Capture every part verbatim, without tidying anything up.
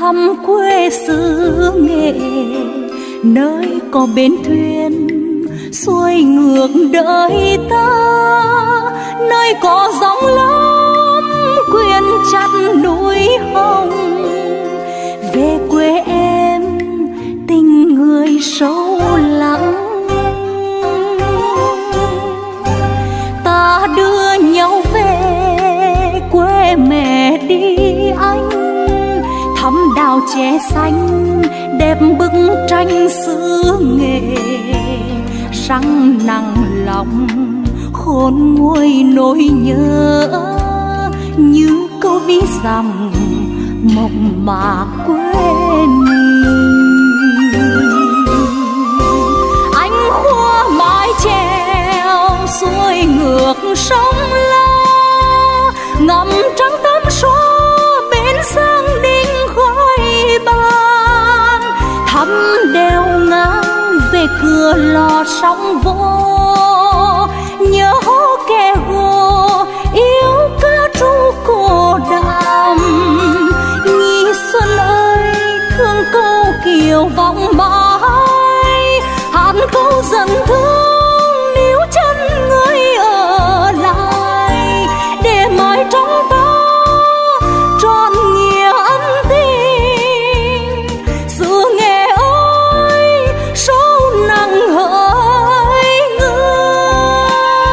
thăm quê xứ Nghệ, nơi có bến thuyền xuôi ngược đời ta, nơi có gióng lắm quyện chặt núi hồng. Về quê em tình người sâu lắng, ta đưa nhau về quê mẹ đi anh, thăm đào chè xanh đẹp bức tranh xứ Nghệ. Răng nặng lòng khôn nguôi nỗi nhớ, như câu ví dặm mộc mạc quê mình. Anh khua mái chèo xuôi ngược sông La, ngắm trăng tắm xóa bên sông Đinh khói ban, thăm đèo ngang về cửa lò sóng vô, nhớ hố kè gồ yêu ca ru cô đàm. Nhi xuân ơi thương câu kiều vọng mãi, hát câu dần thương níu chân người ở lại, để mãi trong ta trọn nghĩa ân tình. Xứ Nghệ ơi sâu nặng hỡi người.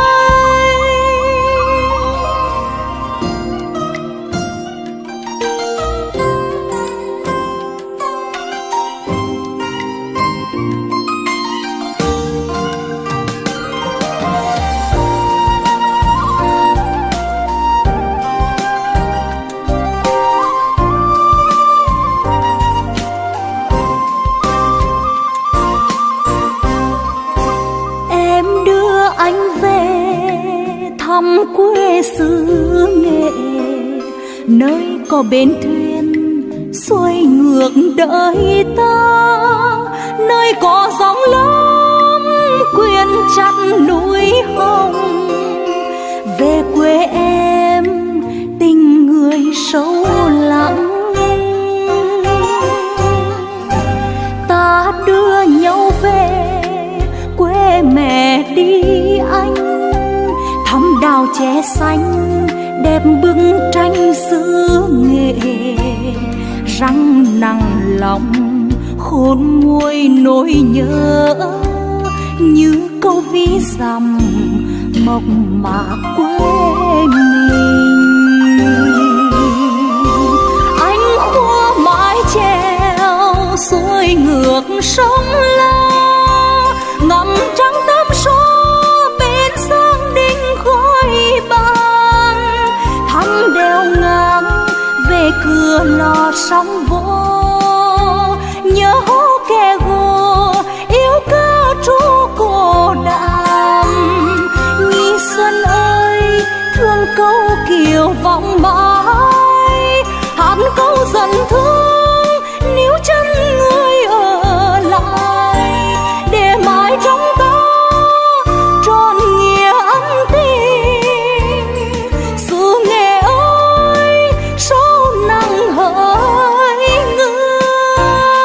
Em đưa anh về thăm quê xứ Nghệ, nơi có bến thuyền xuôi ngược đời ta, nơi có gióng lắm quyện chặt núi hồng. Về quê em tình người sâu lắng, ta đưa nhau về quê mẹ đi anh, thăm đào chè xanh đẹp bức tranh xứ Nghệ. Răng nặng lòng khôn nguôi nỗi nhớ, như câu ví dặm mộc mạc quê mình. Anh khua mái chèo xuôi ngược sông La, ngắm trăng tắm xóa bên sông Đinh khói ban, thăm đèo ngang về cửa lò sóng vô, nhớ hố kè gồ yêu ca ru cô đàm. Nhi xuân ơi thương câu kiều vọng mãi, hát câu dần thương níu chân người ở lại, để mãi trong ta trọn nghĩa ân tình. Xứ Nghệ ơi sâu nặng hỡi người,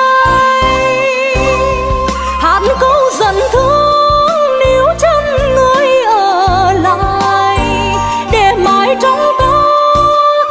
hát câu dần thương níu chân người ở lại, để mãi trong ta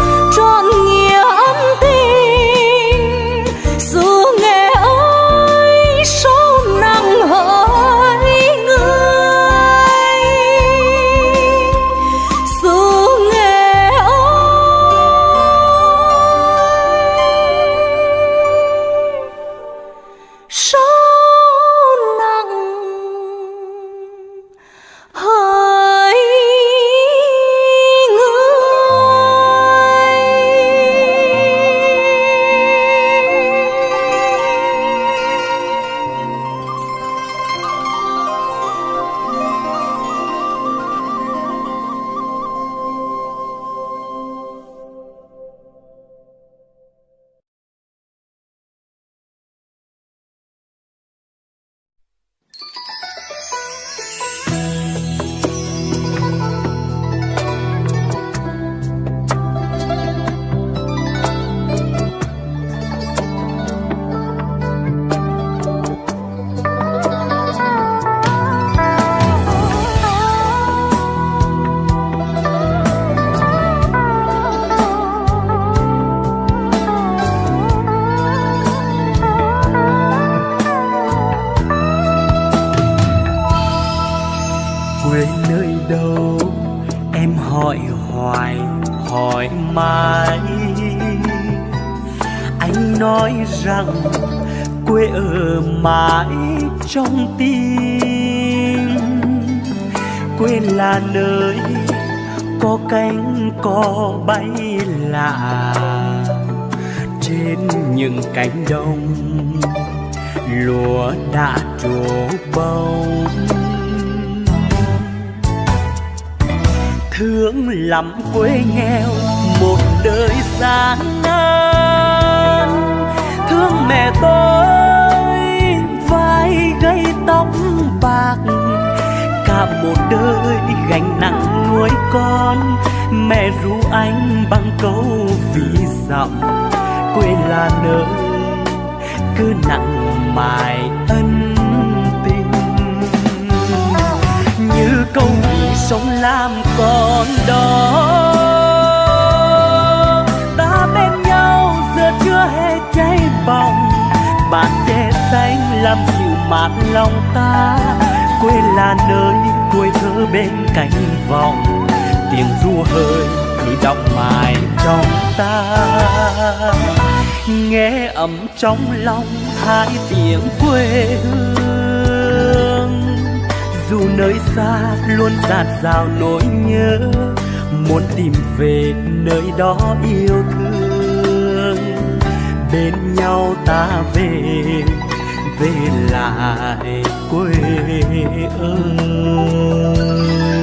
mãi. Anh nói rằng quê ở mãi trong tim, quê là nơi có cánh có bay lạ trên những cánh đồng lúa đã trổ bông. Thương lắm quê nghèo một đời gian nan, thương mẹ tôi vai gây tóc bạc, cả một đời gánh nặng nuôi con. Mẹ ru anh bằng câu ví dặm, quê là nơi cứ nặng mài ân tình. Như câu ví sống làm con đó, ta bên nhau giờ chưa hề cháy bỏng. Bàn tre xanh làm dịu mát lòng ta, quê là nơi tuổi thơ bên cánh vọng. Tiếng ru hơi cứ đọng mãi trong ta, nghe ấm trong lòng hai tiếng quê hương. Dù nơi xa luôn dạt dào nỗi nhớ, muốn tìm về nơi đó yêu thương. Bên nhau ta về, về lại quê ơi.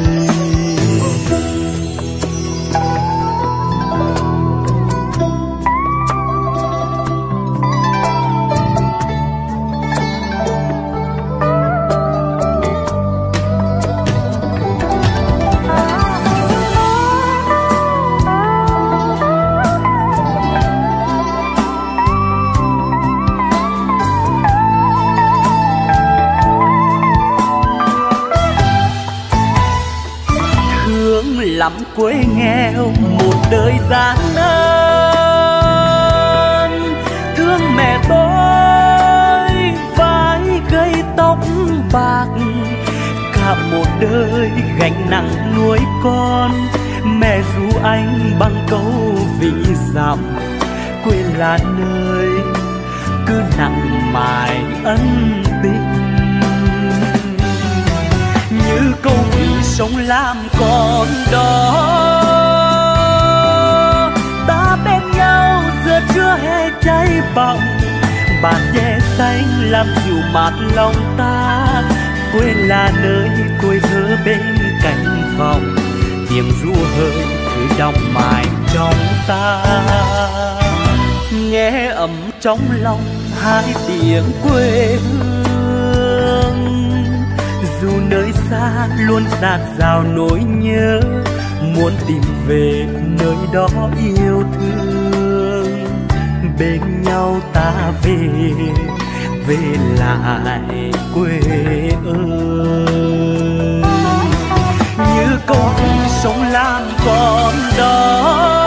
Lắm quê nghèo một đời gian nan, thương mẹ tôi vai gây tóc bạc, cả một đời gánh nặng nuôi con. Mẹ ru anh bằng câu ví dặm, quê là nơi cứ nặng mài ân tình. Như câu ví sống làm con đó, ta bên nhau giờ chưa hề cháy bỏng. Bàn tre xanh làm dịu mát lòng ta, quê là nơi tuổi thơ bên cánh vọng. Tiếng ru hơi cứ đọng mãi trong ta, nghe ấm trong lòng hai tiếng quê hương. Dù nơi xa luôn dạt dào nỗi nhớ, muốn tìm về nơi đó yêu thương. Bên nhau ta về, về lại quê ơi. Như câu ví sống làm con đó,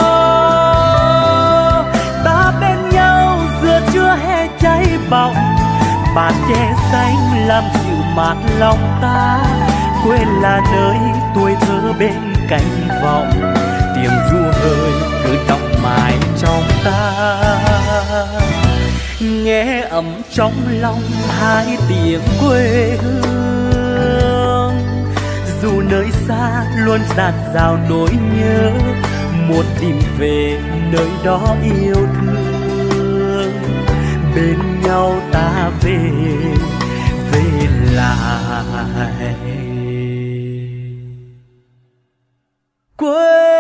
ta bên nhau giờ chưa hề cháy bỏng. Bàn tre xanh làm dịu mát lòng ta, quê là nơi tuổi thơ bên cánh vọng. Tiếng ru hơi cứ đọng mãi trong ta, nghe ấm trong lòng hai tiếng quê hương. Dù nơi xa luôn dạt dào nỗi nhớ, muốn tìm về nơi đó yêu thương. Bên nhau ta về, về lại quê.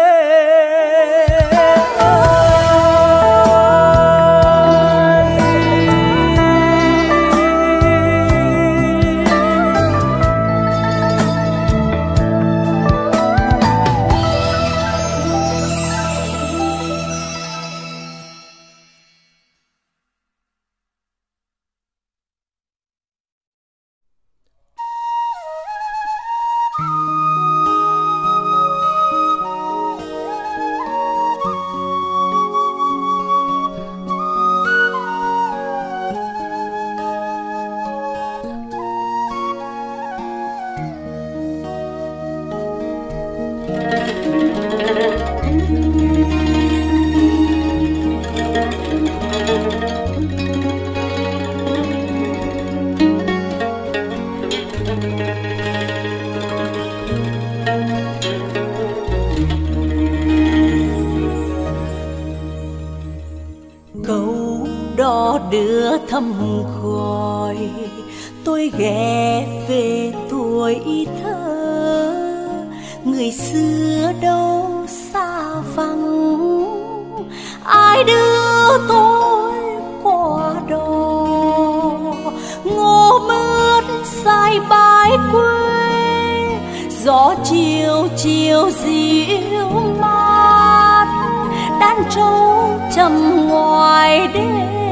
Câu đò đưa thăm khói, tôi ghé về tuổi thơ. Người xưa đâu xa vắng, ai đưa tôi qua đó. Ngô mướt dài bãi quê, gió chiều chiều dịu mát. Đàn trâu trầm ngoài đê,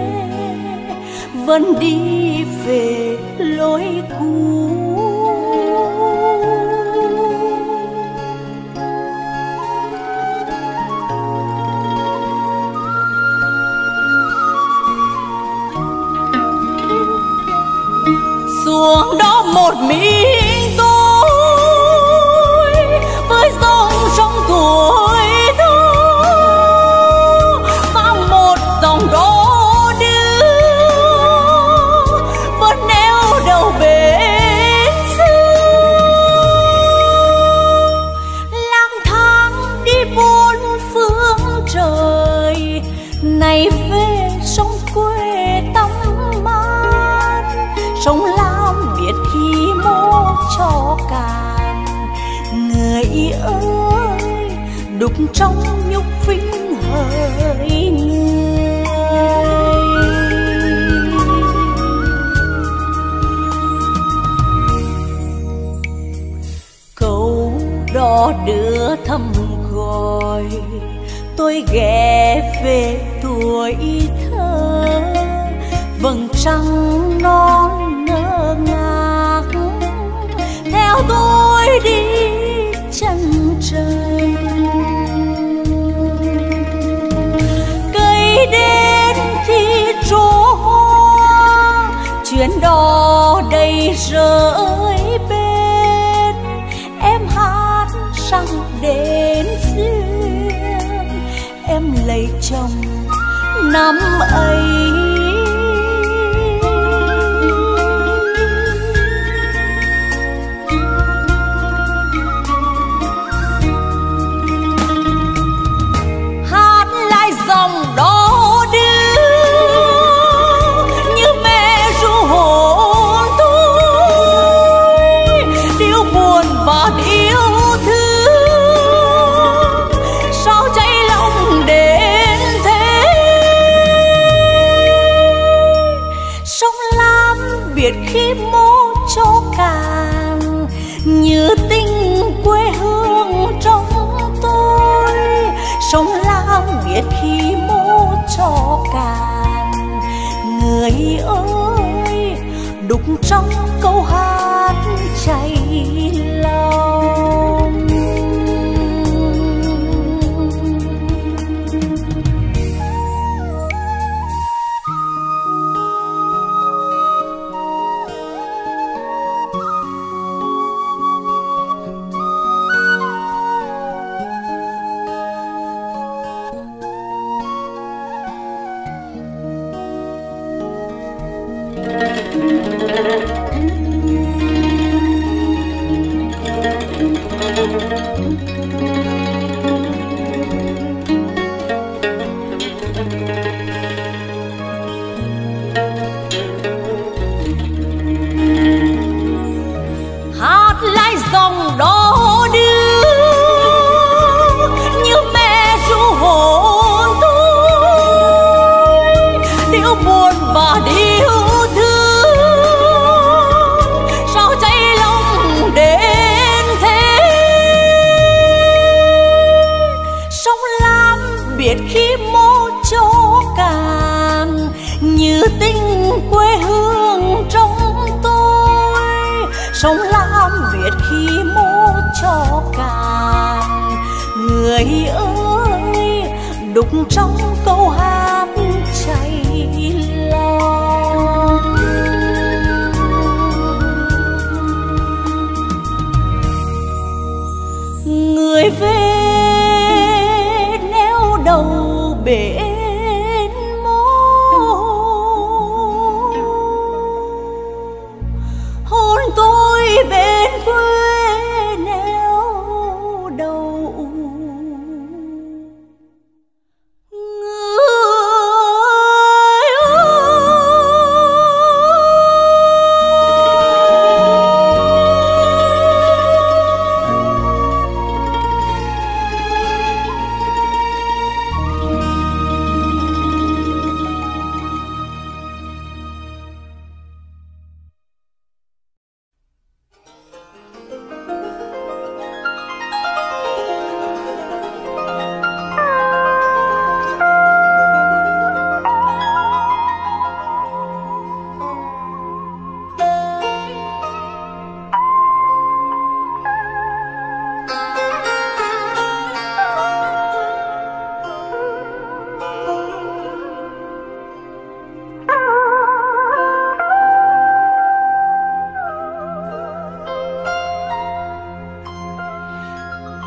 vẫn đi về lối cũ. Xuống đó một mình tôi, với dòng sông tuổi thơ, và một dòng đò đưa vẫn neo đầu bến xưa. Lang thang đi bốn phương trời, này về sông quê tắm mát. Sông Lam biết khi mô cho cạn, người ơi đục trong nhục vinh hỡi người. Câu đò đưa thăm gọi, tôi ghé về tuổi thơ. Vầng trăng non ngơ ngác theo tôi đi chân trời. Cây đến khi trổ hoa, chuyến đò đầy rơi bên. Em hát rằng đến duyên, em lấy chồng năm ấy. Dòng đó đưa như mẹ ru hồn tôi, điệu buồn và điệu thương sao cháy lòng đến thế. Sông Lam biết khi mô cho cạn, như tình quê hương trong tôi. Sông Lam biết khi mô cho cạn, người ơi đục trong câu hát cháy lòng. Hát lại dòng đó đưa như mẹ ru hồn tôi, điệu buồn và điệu thương sao cháy lòng đến thế. Sông Lam biết khi mô cho cạn, như tình quê hương trong tôi. Sông Lam biết khi mô cho cạn, người ơi đục trong câu hát cháy lòng. Người về neo đầu bến mô, hôn tôi bên quê neo đầu. Người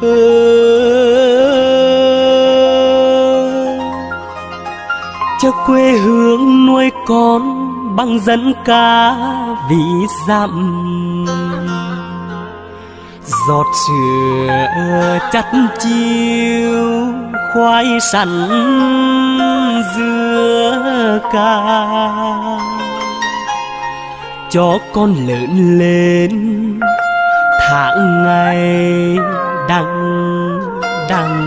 Cho quê hương nuôi con bằng dân ca ví dặm, giọt sữa chắt chiêu khoai sắn dưa ca, cho con lớn lên tháng ngày đằng đằng.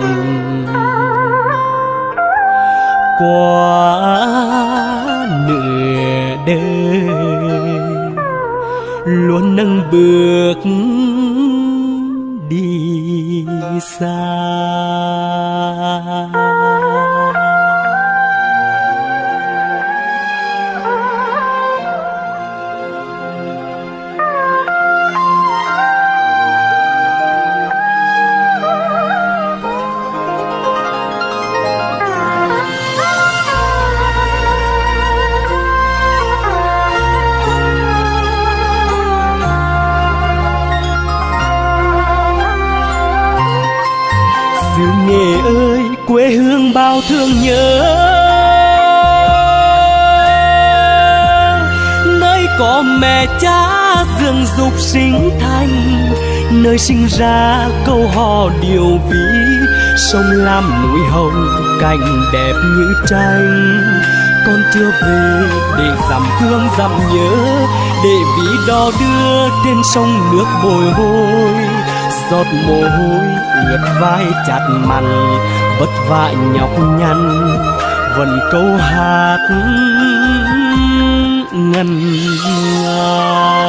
Qua nửa đời luôn nâng bước đi xa. Nghề ơi quê hương bao thương nhớ, nơi có mẹ cha dưỡng dục sinh thành, nơi sinh ra câu hò điều ví, sông lam núi hồng cảnh đẹp như tranh. Con chưa về để dằm thương dằm nhớ, để ví đò đưa trên sông nước bồi hồi, giọt mồ hôi ướt vai chặt mặn, vất vả nhọc nhằn vẫn câu hát ngân nga.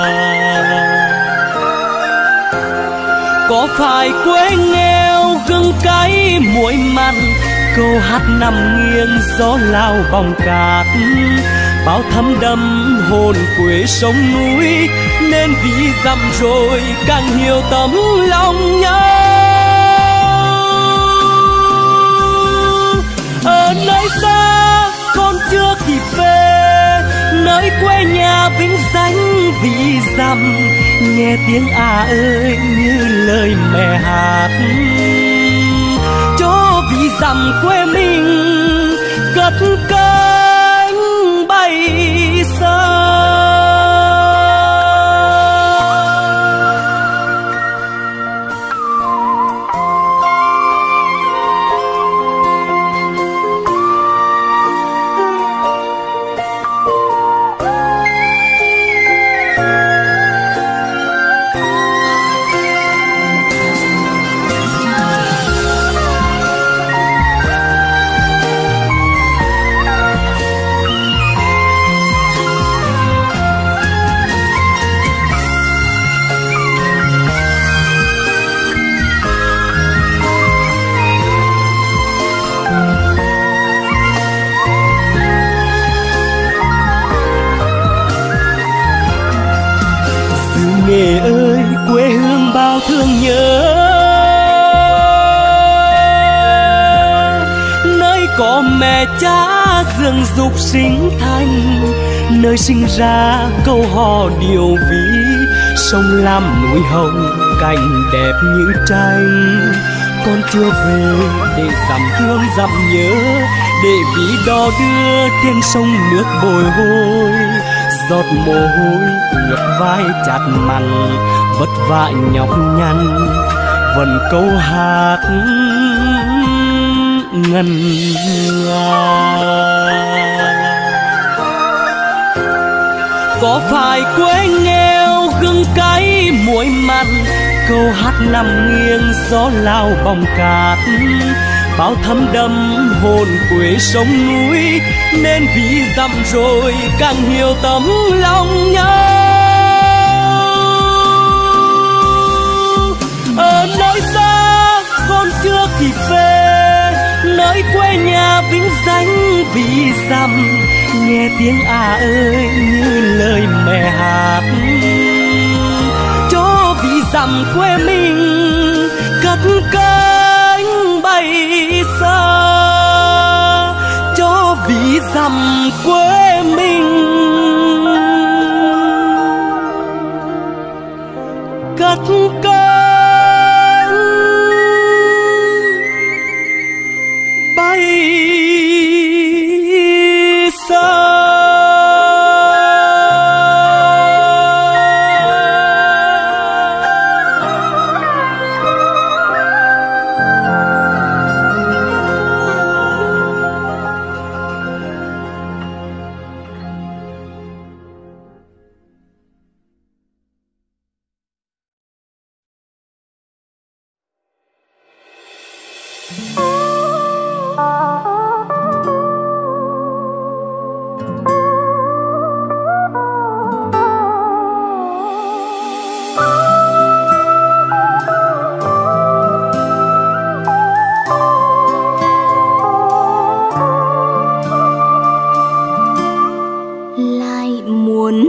Có phải quê nghèo gừng cay muối mặn, câu hát nằm nghiêng gió lao bóng cát, bao thấm đẫm hồn quê sông núi, nên ví dặm rồi càng hiểu tấm lòng nhớ. Ở nơi xa con chưa kịp về, nơi quê nhà vĩnh danh ví dặm, nghe tiếng à ơi như lời mẹ hát, cho ví dặm quê mình cất cánh bay xa. Nghề ơi quê hương bao thương nhớ, nơi có mẹ cha dưỡng dục sinh thành, nơi sinh ra câu hò điều ví, sông lam núi hồng cảnh đẹp như tranh. Con chưa về để dằm thương dằm nhớ, để ví đò đưa trên sông nước bồi hồi, giọt mồ hôi ướt vai chặt mặn, vất vả nhọc nhằn vẫn câu hát ngân nga. Có phải quê nghèo gừng cay muối mặn, câu hát nằm nghiêng gió lao bóng cát, bao thấm đẫm hồn quê sông núi, nên ví dặm rồi càng hiểu tấm lòng nhớ. Ở nơi xa con chưa kịp về, nơi quê nhà vĩnh danh ví dặm, nghe tiếng à ơi như lời mẹ hát, cho ví dặm quê mình cất cánh bay xa, cho ví dặm quê mình cất cánh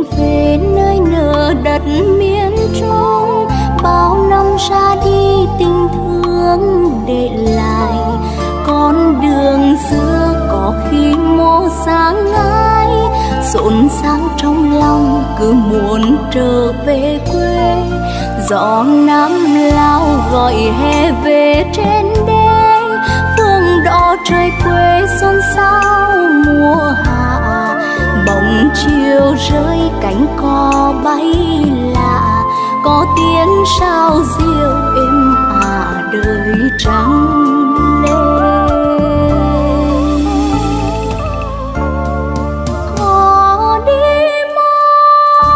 về nơi nở đất miền Trung, bao năm ra đi tình thương để lại. Con đường xưa có khi mô sáng ngái, rộn ràng trong lòng cứ muốn trở về quê. Gió Nam lao gọi hè về trên đê, phương đỏ trời quê xôn xao mùa hạ. Bóng chiều rơi cánh cò bay lạ, có tiếng sao diêu êm ả đời trắng lên. Có đi mò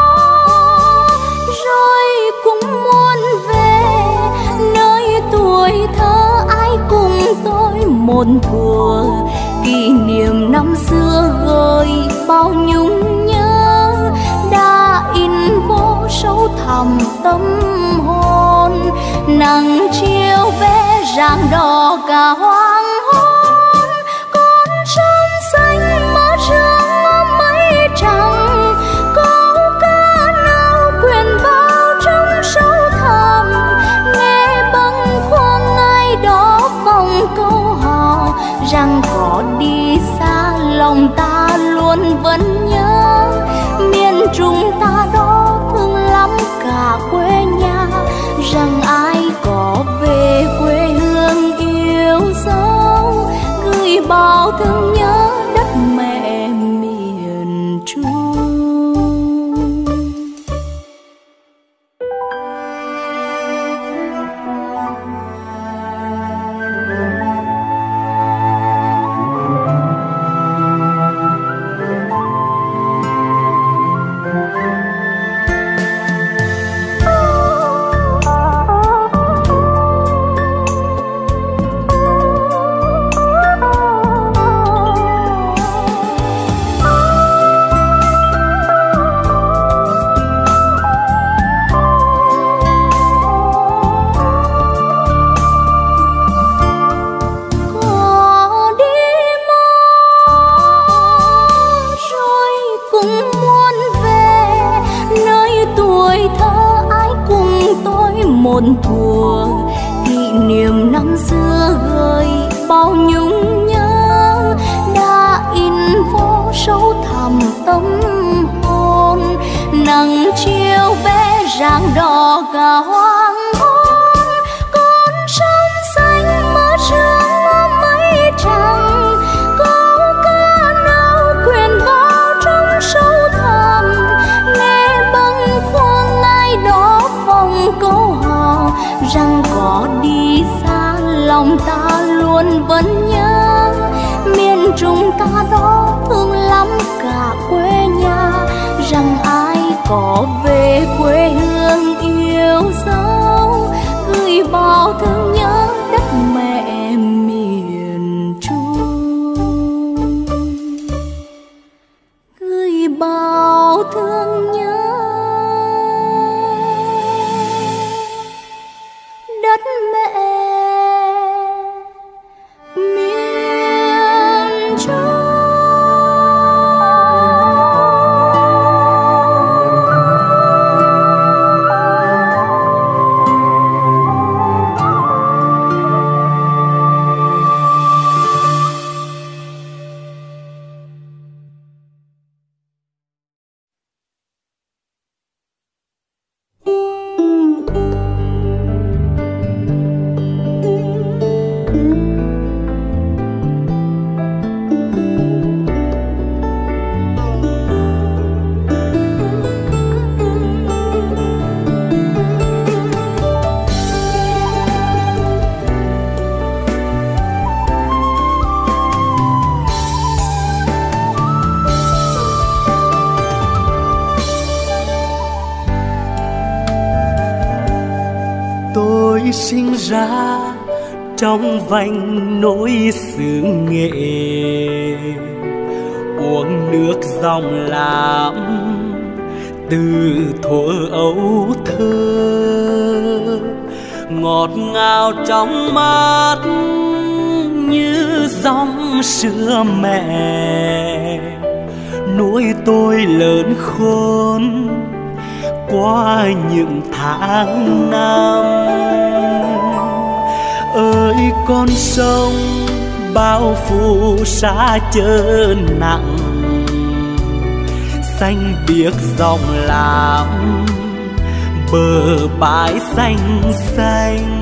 rồi cũng muốn về nơi tuổi thơ ai cùng tôi một thuở. Kỷ niệm năm xưa gợi bao nhung nhớ, đã in vô sâu thẳm tâm hồn. Nắng chiều vẽ rạng đỏ cả hoàng hôn, con sông xanh mở rương ngắm mây trắng. Câu ca nào quyện vào trong sâu thẳm, nghe bâng khuâng ai đó vòng câu hò rằng có đi xa lòng ta luôn vẫn nhớ. Miền Trung ta đó thương lắm cả quê nhà, rằng ai có về quê hương yêu dấu, gửi bao thương nhớ đất mẹ miền Trung. Thuở kỷ niệm năm xưa gợi bao nhung nhớ, đã in vô sâu thẳm tâm hồn. Nắng chiều vẽ rạng đỏ cả hoàng hôn, con sông xanh mở rương ngắm mây trắng. Câu ca nào quyện vào trong sâu thẳm, nghe bâng khuâng ai đó vòng câu hò rằng có đi xa lòng ta luôn vẫn nhớ. Miền Trung ta đó thương lắm cả quê nhà, rằng ai có về quê hương yêu dấu, gửi bao thương nhớ đất mẹ miền Trung, gửi bao thương nhớ đất mẹ miền Trung. Sinh ra trong vành nỗi xứ Nghệ, uống nước dòng lam từ thuở ấu thơ, ngọt ngào trong mắt như dòng sữa mẹ, nuôi tôi lớn khôn qua những tháng năm. Ơi con sông bao phủ xa chớ nặng, xanh biếc dòng làm bờ bãi xanh xanh,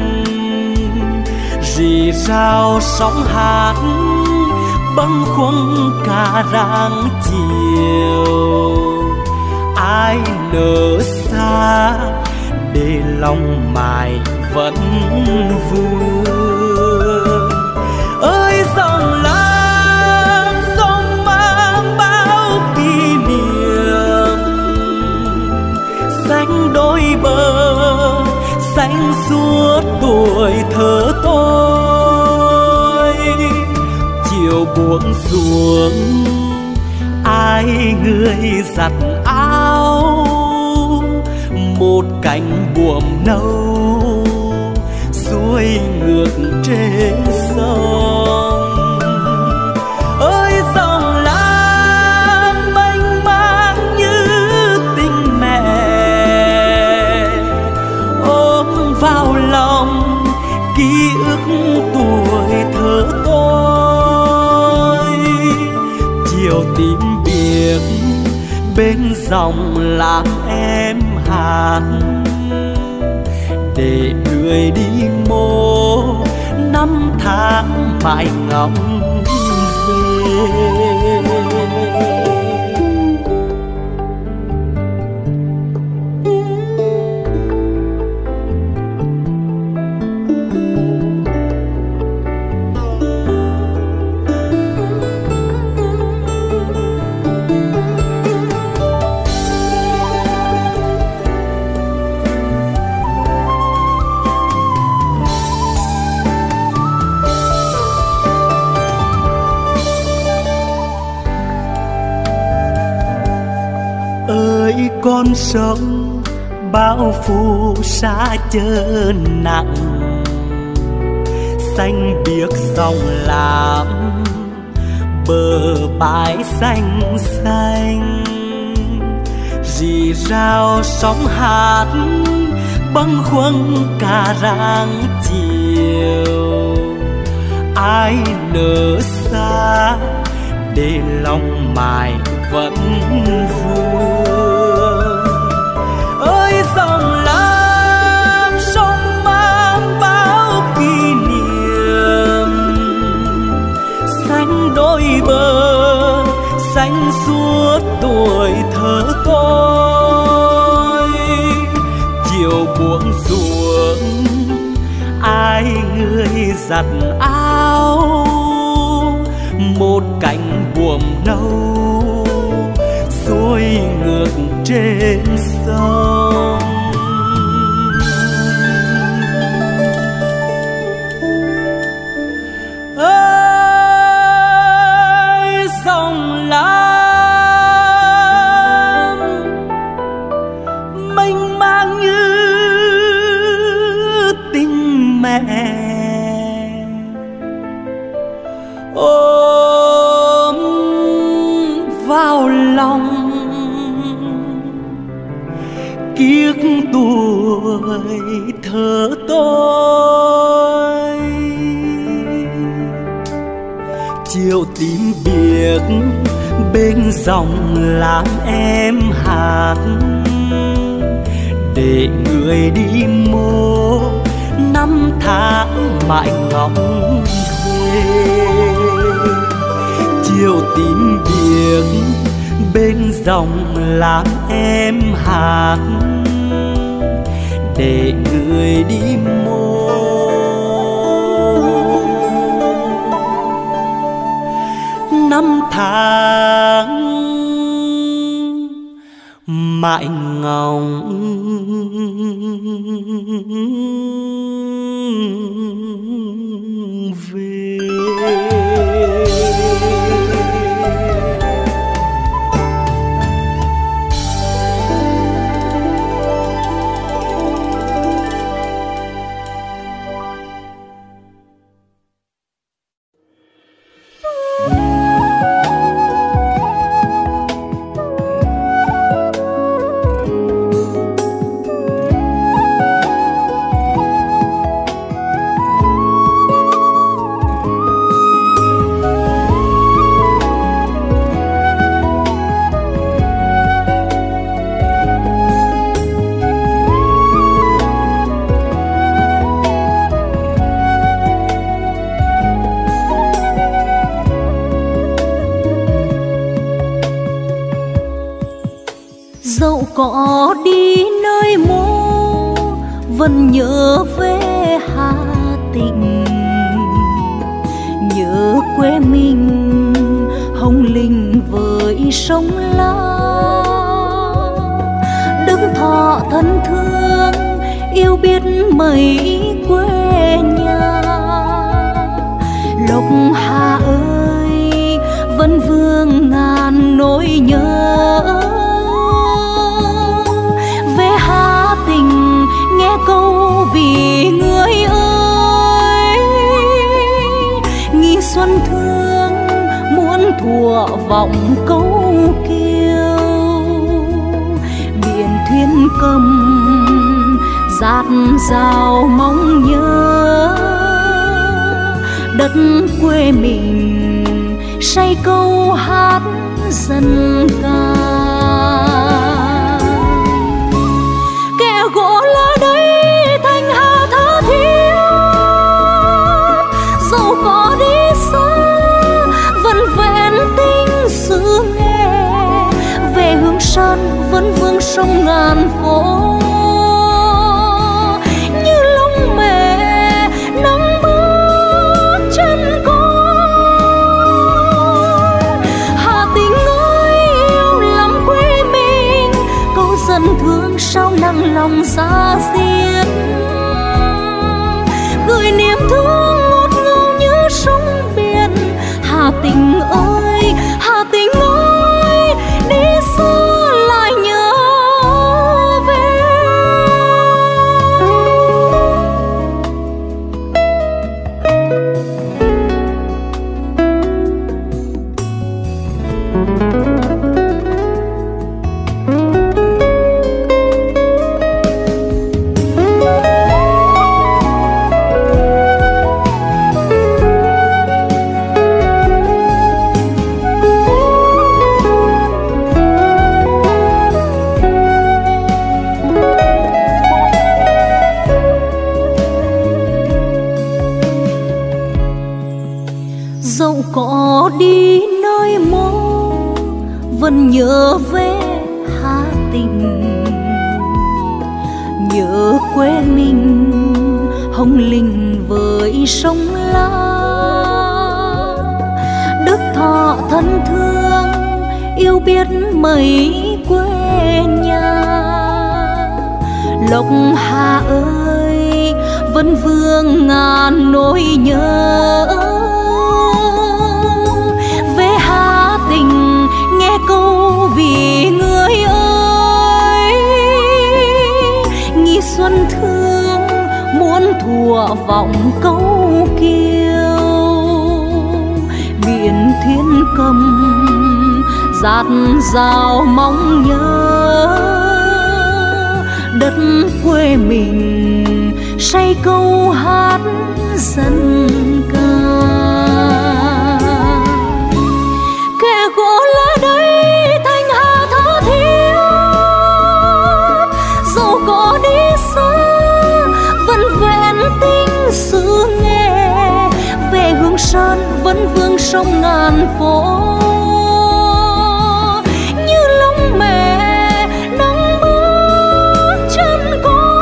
rì rào sóng hát bâng khuâng cả rạng chiều. Ai nỡ xa để lòng mài vẫn vương. Ơi dòng lam sông mang bao kỷ niệm, xanh đôi bờ xanh suốt tuổi thơ tôi. Chiều buông xuống ai người giặt áo, một cánh buồm nâu xuôi ngược trên sông. Ơi dòng lam mênh mang như tình mẹ, ôm vào lòng ký ức tuổi thơ tôi. Chiều tím biếc bên dòng làm em hát, để người đi mô năm tháng mãi ngóng về. Con sông bao phủ xa chớ nặng, xanh biếc dòng làm bờ bãi xanh xanh, rì rào sóng hát bâng khuâng cả rạng chiều. Ai nỡ xa để lòng mài vẫn vương. Ơi dòng lam sông mang bao kỷ niệm, xanh đôi bờ xanh suốt tuổi thơ tôi. Chiều buông xuống ai người giặt áo, một cánh buồm nâu xuôi ngược trên sông. Ơi dòng lam mênh mang như tình mẹ, ôm vào lòng kiếp tuổi thơ tôi. Chiều tím biếc bên dòng làm em hát, để người đi mô năm tháng mãi ngóng về. Chiều tím biếc bên dòng làm em hát, để người đi mô năm tháng mãi ngóng về. Dẫu có đi nơi mô vẫn nhớ về Hà Tĩnh, nhớ quê mình hồng linh với sông La. Đức Thọ thân thương yêu biết mấy quê nhà, Lộc Hà ơi vẫn vương ngàn nỗi nhớ. Về Hà Tĩnh nghe câu vì người ơi, nghi xuân thương muốn thuở vọng câu kiêu. Biển thuyền cầm dạt dào mong nhớ, đất quê mình say câu hát dân ca. Kẻ gỗ lá đây thành Hà tha thiết, dẫu có đi xa vẫn vẹn tình xứ nghe. Về Hương Sơn vẫn vương sông ngàn phố, như lông mẹ nắng bước chân con. Hà Tĩnh ơi yêu lắm quê mình, câu dân thương sao nặng lòng xa xiết. Gửi niềm thương ngọt ngào như sông biển. Hà Tĩnh ơi, Hà Tĩnh ơi, đi xa lại nhớ về. Dẫu có đi nơi mô vẫn nhớ về Hà Tĩnh, nhớ quê mình hồng linh với sông La. Đức Thọ thân thương yêu biết mấy quê nhà, Lộc Hà ơi vẫn vương ngàn nỗi nhớ. Về Hà Tĩnh nghe câu vì người ơi, nghi xuân thương muốn thuở vọng câu kiêu. Biển thuyền cầm dạt dào mong nhớ, đất quê mình say câu hát dân ca. Kẻ gỗ lá đây thành Hà tha thiết, dẫu có đi xa vẫn vẹn tình xứ nghe. Về Hương Sơn vẫn vương sông ngàn phố, như lông mẹ nắng bước chân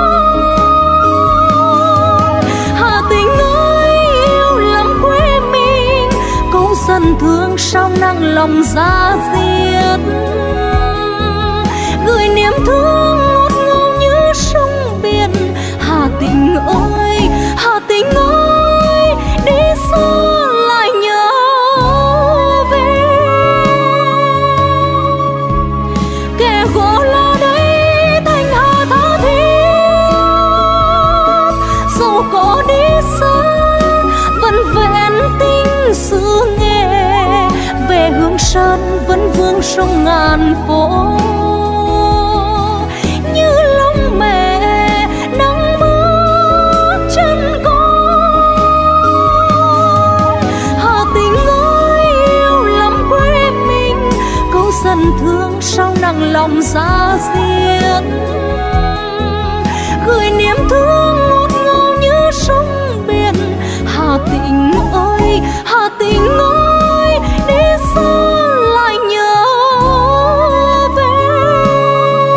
con. Hà Tĩnh ơi yêu lắm quê mình, câu dân thương sao nặng lòng ra diết. Gửi niềm thương ngọt ngào như sông biển. Hà Tĩnh ơi, Hà Tĩnh ơi, đi xa lại nhớ về. Kẻ gỗ lá đây thành Hà tha thiết, dẫu có đi xa vẫn vẹn tình xứ nghe. Về Hương Sơn vẫn vương sông ngàn phố, như lông mẹ nắng bước chân con. Hà Tĩnh ơi yêu lắm quê mình, câu dân thương sao nặng lòng ra diết. Gửi niềm thương ngọt ngào như sông biển. Hà Tĩnh ơi, Hà Tĩnh ơi, đi xa lại nhớ về.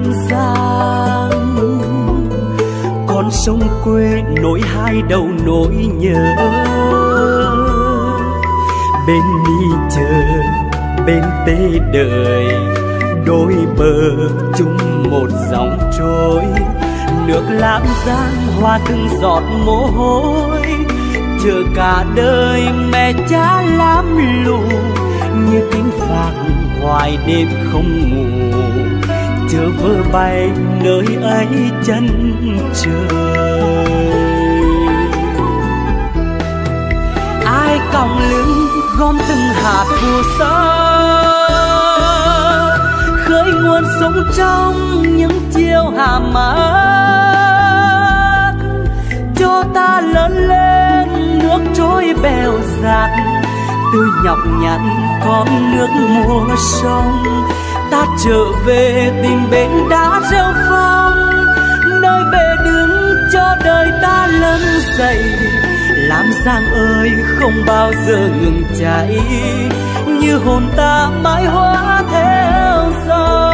Giang. Con sông quê nối hai đầu nỗi nhớ, bên Ni chờ bên Tê đợi, đôi bờ chung một dòng trôi. Nước Lam Giang hoa từng giọt mồ hôi, chờ cả đời mẹ cha lam lù, như cánh phạc hoài đêm không ngủ, chờ vơ bay nơi ấy chân trời. Ai còng lưng gom từng hạt phù sa, khơi nguồn sống trong những chiều hà mát, cho ta lớn lên nước trôi bèo dạt. Từ nhọc nhằn con nước mùa sông, ta trở về tìm bến đá rêu phong, nơi bề đứng cho đời ta lớn dậy. Lam Giang ơi không bao giờ ngừng cháy, như hồn ta mãi hóa theo dòng.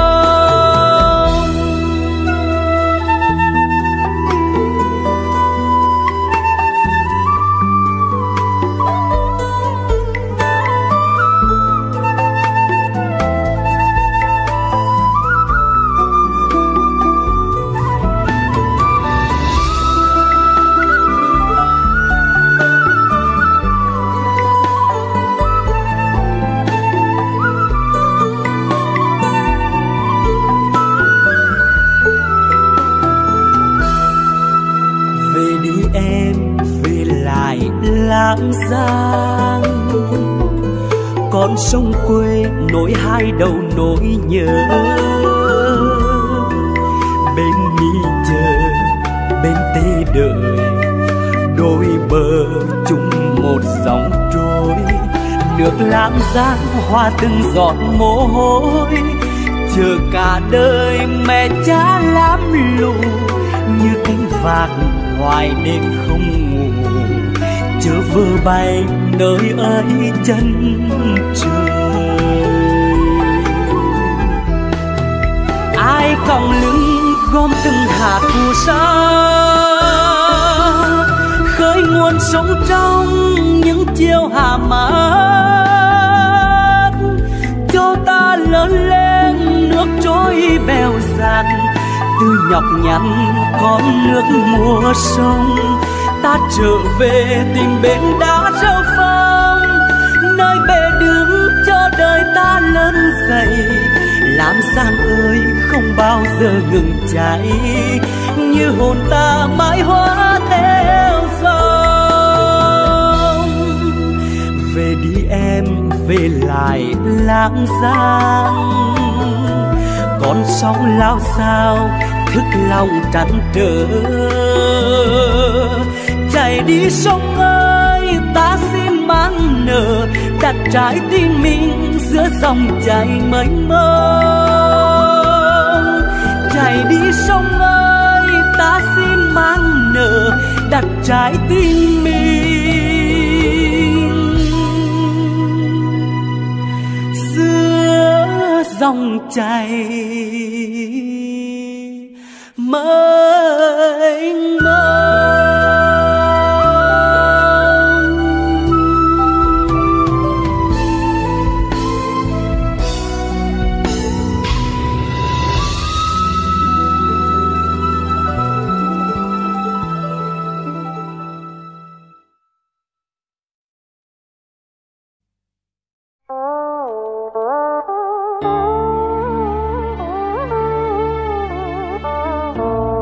Lam Giang, con sông quê nối hai đầu nỗi nhớ, bên Ni chờ bên Tê đợi, đôi bờ chung một dòng trôi. Nước Lam Giang hoa từng giọt mồ hôi, chờ cả đời mẹ cha lam lù, như cánh vạc hoài đêm không ngủ, chớ vơ bay nơi ấy chân trời. Ai còng lưng gom từng hạt phù sa, khơi nguồn sống trong những chiều hà mát, cho ta lớn lên nước trôi bèo dạt. Từ nhọc nhằn con nước mùa sông, ta trở về tìm bến đá rêu phong, nơi bề đứng cho đời ta lớn dậy. Lam Giang ơi không bao giờ ngừng cháy, như hồn ta mãi hóa theo dòng. Về đi em về lại Lam Giang, con sóng lao sao thức lòng trăn trở. Chạy đi sông ơi ta xin mang nở, đặt trái tim mình giữa dòng chảy mênh mông. Chạy đi sông ơi ta xin mang nở, đặt trái tim mình giữa dòng chảy mênh mông. Oh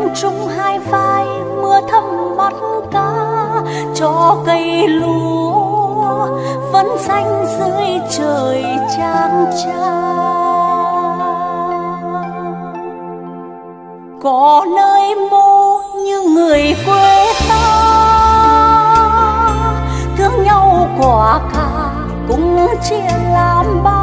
chung hai vai, mưa thấm mắt cá, cho cây lúa vẫn xanh dưới trời chang chang. Có nơi mô như người quê ta, thương nhau quả cà cũng chia làm ba.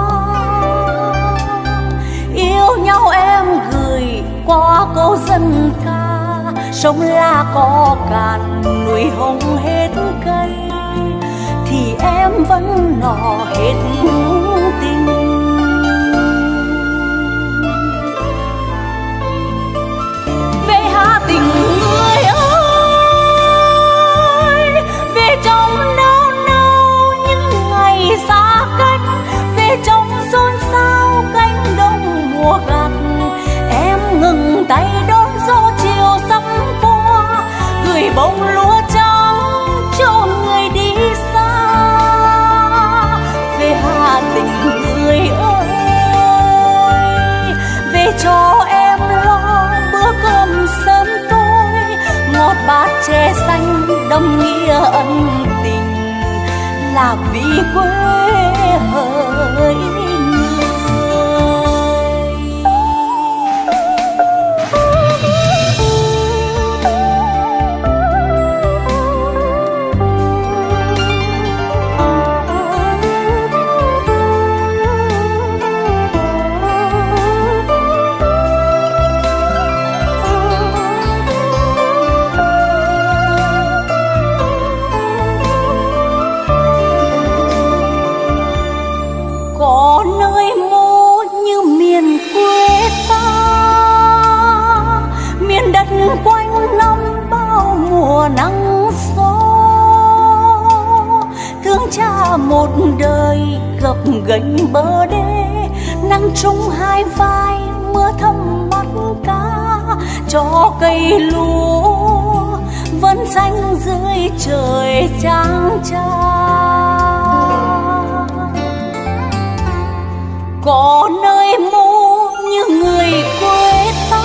Yêu nhau em gửi qua câu dân ca, sông La có cạn núi hồng hết cây, thì em vẫn nọ hết tình. Về Hà Tĩnh người ơi, về trong nao nao những ngày xa cách, về trong xôn xao cánh đồng mùa gặt. Em ngừng tay đón gió chiều sắp qua, gửi bông lúa trắng cho người đi xa. Về Hà Tĩnh người ơi, về cho em lo bữa cơm sớm tối, ngọt bát chè xanh đậm nghĩa ân tình, là vì quê hỡi người. Quanh năm bao mùa nắng gió, thương cha một đời gập ghềnh bờ đê, nắng chung hai vai, mưa thấm mắt cá, cho cây lúa vẫn xanh dưới trời chang chang. Có nơi mô như người quê ta,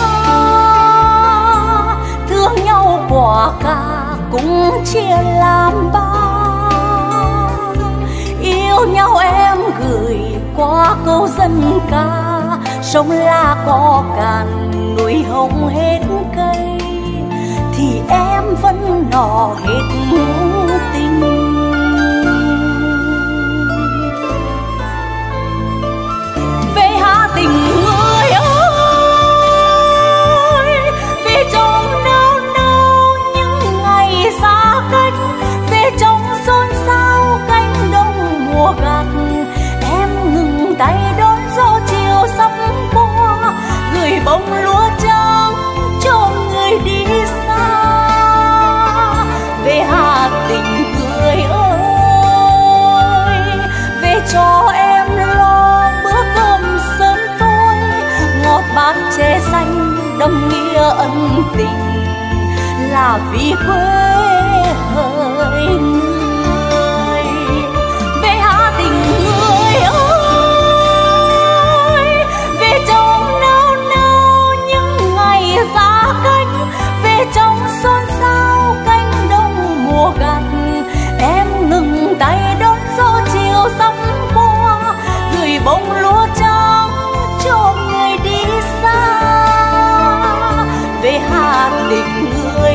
thương nhau quả cà cũng chia làm ba. Yêu nhau em gửi qua câu dân ca, sông La có cạn núi hồng hết cây, thì em vẫn nọ hết tình. Về Hà Tĩnh người ơi, về trong xa cách, về trong xôn xao cánh đồng mùa gặt. Em ngừng tay đón gió chiều sắp qua, gửi bông lúa trắng cho người đi xa. Về Hà Tĩnh người ơi, về cho em lo bữa cơm sớm tối, ngọt bát chè xanh đậm nghĩa ân tình, là vì quê hỡi người. Về Hà Tĩnh người ơi, về trong nao nao những ngày xa cách, về trong xôn xao cánh đồng mùa gặt. Em ngừng tay đón gió chiều sắp qua, gửi bông lúa trắng cho người đi xa. Về Hà Tĩnh người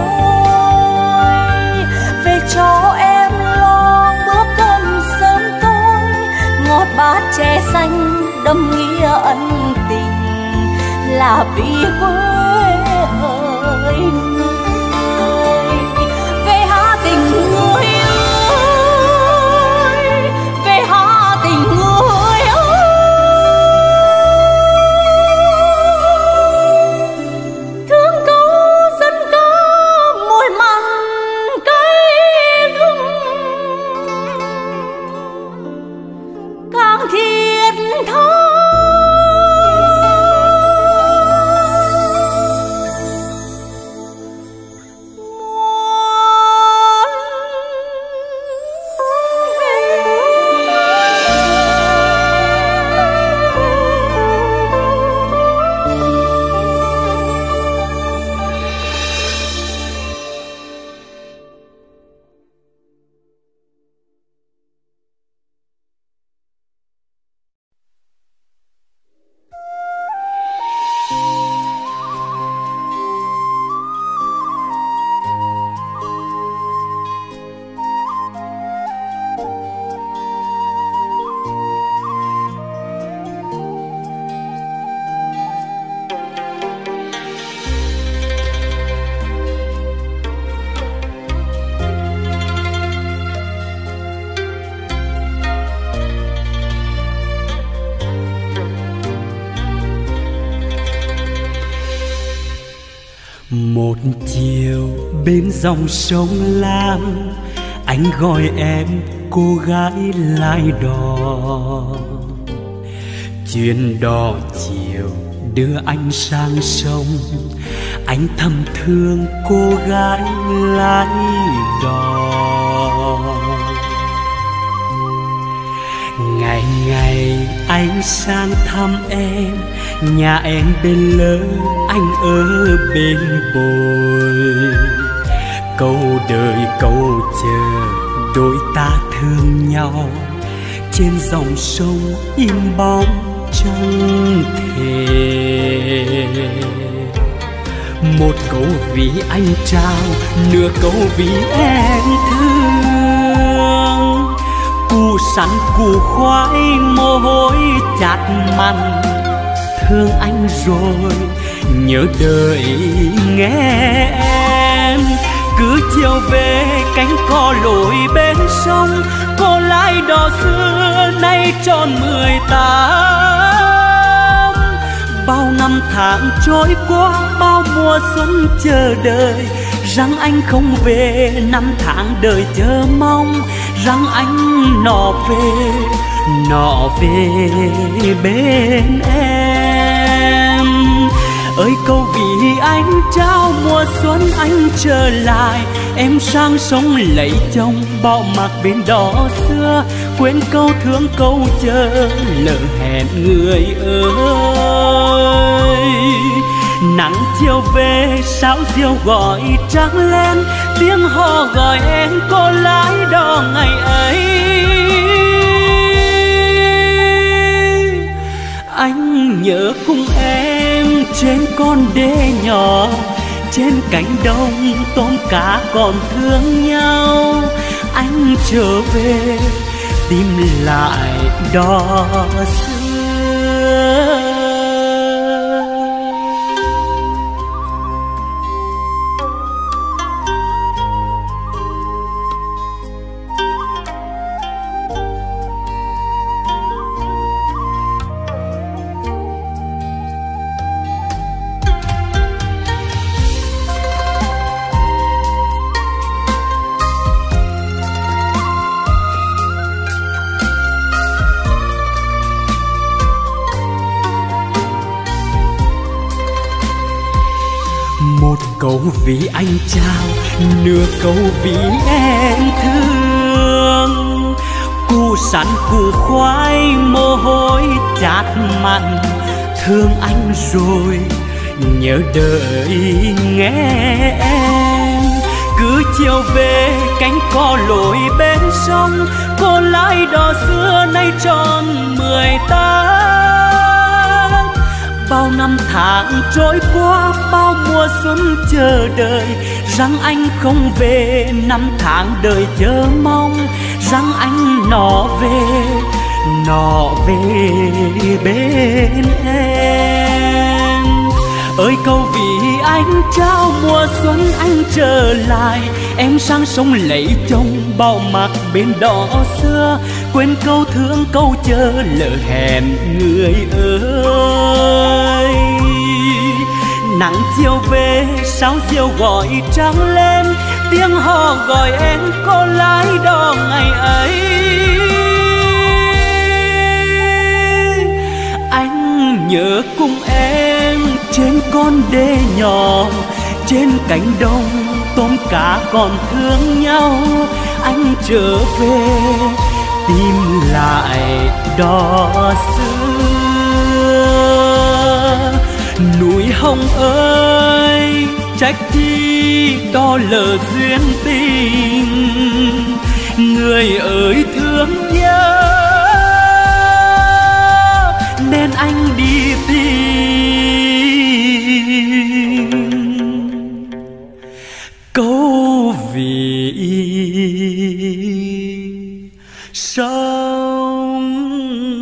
ơi, về cho em lo bữa cơm sớm tối, ngọt bát chè xanh đậm nghĩa ân tình, là vì quê hỡi người. Về Hà Tĩnh người ơi, về Hà Tĩnh người ơi, thương câu dân ca mùi mặn cay đắng, càng thiết tha. Một chiều bên dòng sông Lam, anh gọi em cô gái lái đò. Chuyến đò chiều đưa anh sang sông, anh thầm thương cô gái lái đò. Ngày ngày anh sang thăm em, nhà em bên lớn, anh ở bên bồi. Câu đời câu chờ đôi ta thương nhau, trên dòng sông im bóng chẳng thể. Một câu vì anh trao, nửa câu vì em thương. Củ sắn củ khoai mồ hôi chát mặn, thương anh rồi nhớ đời nghe em. Cứ chiều về cánh cò lội bên sông, cô lái đò xưa nay tròn mười tám. Bao năm tháng trôi qua, bao mùa xuân chờ đợi, rằng anh không về. Năm tháng đời chờ mong, rằng anh nọ về, nọ về bên em. Ơi câu vì anh trao mùa xuân anh trở lại, em sang sông lấy chồng bỏ mặc bên đó xưa. Quên câu thương câu chờ lỡ hẹn người ơi. Nắng chiều về sao diều gọi trắng lên, tiếng hò gọi em cô lái đò ngày ấy. Anh nhớ cùng em trên con đê nhỏ, trên cánh đồng tôm cá còn thương nhau. Anh trở về tìm lại đò xưa. Một câu vì anh trao, nửa câu vì em thương. Củ sắn củ khoai mồ hôi chát mặn, thương anh rồi nhớ đời nghe em. Cứ chiều về cánh cò lội bên sông, cô lái đò xưa nay tròn mười tám. Bao năm tháng trôi qua, bao mùa xuân chờ đợi, rằng anh không về. Năm tháng đời chờ mong, rằng anh nọ về, nọ về bên em. Ơi câu vì anh trao mùa xuân anh trở lại, em sang sông lấy chồng bỏ mặc bên đó xưa. Quên câu thương câu chờ lỡ hẹn người ơi. Nắng chiều về sao diều gọi trắng lên, tiếng hò gọi em cô lái đò ngày ấy. Anh nhớ cùng em trên con đê nhỏ, trên cánh đồng tôm cá còn thương nhau. Anh trở về tìm lại đò xưa. Núi Hồng ơi trách chi đo lỡ duyên tình, người ơi thương nhớ nên anh đi tìm. Câu vì sông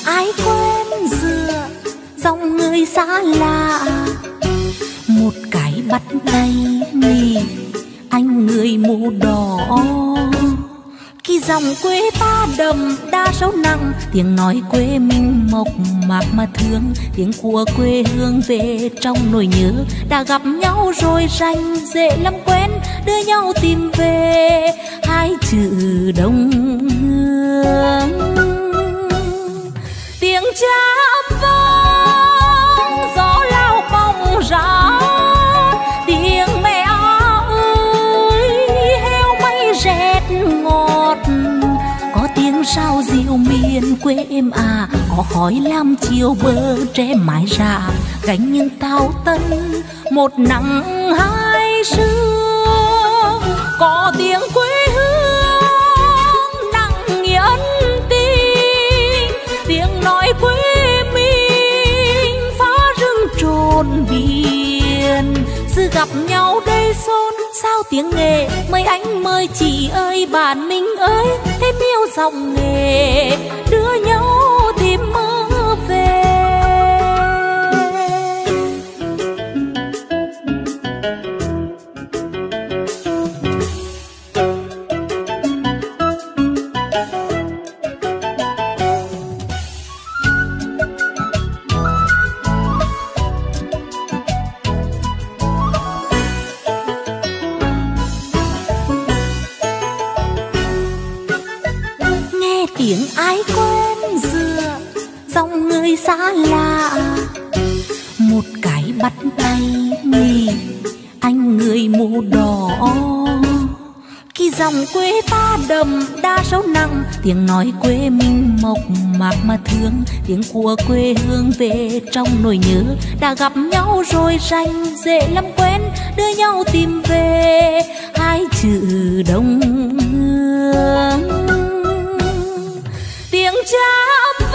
ai quen dựa dòng người xa lạ, một cái bắt tay nghỉ anh người mũ đỏ. Khi dòng quê ta đậm đa sâu nặng, tiếng nói quê mình mộc mạc mà thương, tiếng của quê hương về trong nỗi nhớ. Đã gặp nhau rồi rành dễ lắm quen, đưa nhau tìm về hai chữ đồng hương. Tiếng chạm vang gió lao bóng ra, tiếng mẹ ơi heo may rét ngọt. Có tiếng sao diều miền quê em à, có khói lam chiều bờ tre mái rạ, gánh những tao tân một nắng hai sương. Có tiếng quê hương nặng nghĩa ân tình, tiếng nói quê mình phá rừng trồn biển. Sự gặp nhau đây xôn sao tiếng nghề, mời anh mời chị ơi bạn mình ơi, thêm yêu dòng nghề đưa nhau tìm mơ về. Tiếng ai quen dựa dòng người xa lạ, một cái bắt tay nghỉ anh người mũ đỏ. Khi dòng quê ta đậm đa sâu nặng, tiếng nói quê mình mộc mạc mà thương, tiếng của quê hương về trong nỗi nhớ. Đã gặp nhau rồi rành dễ lắm quen, đưa nhau tìm về hai chữ đồng hương. Tiếng chạm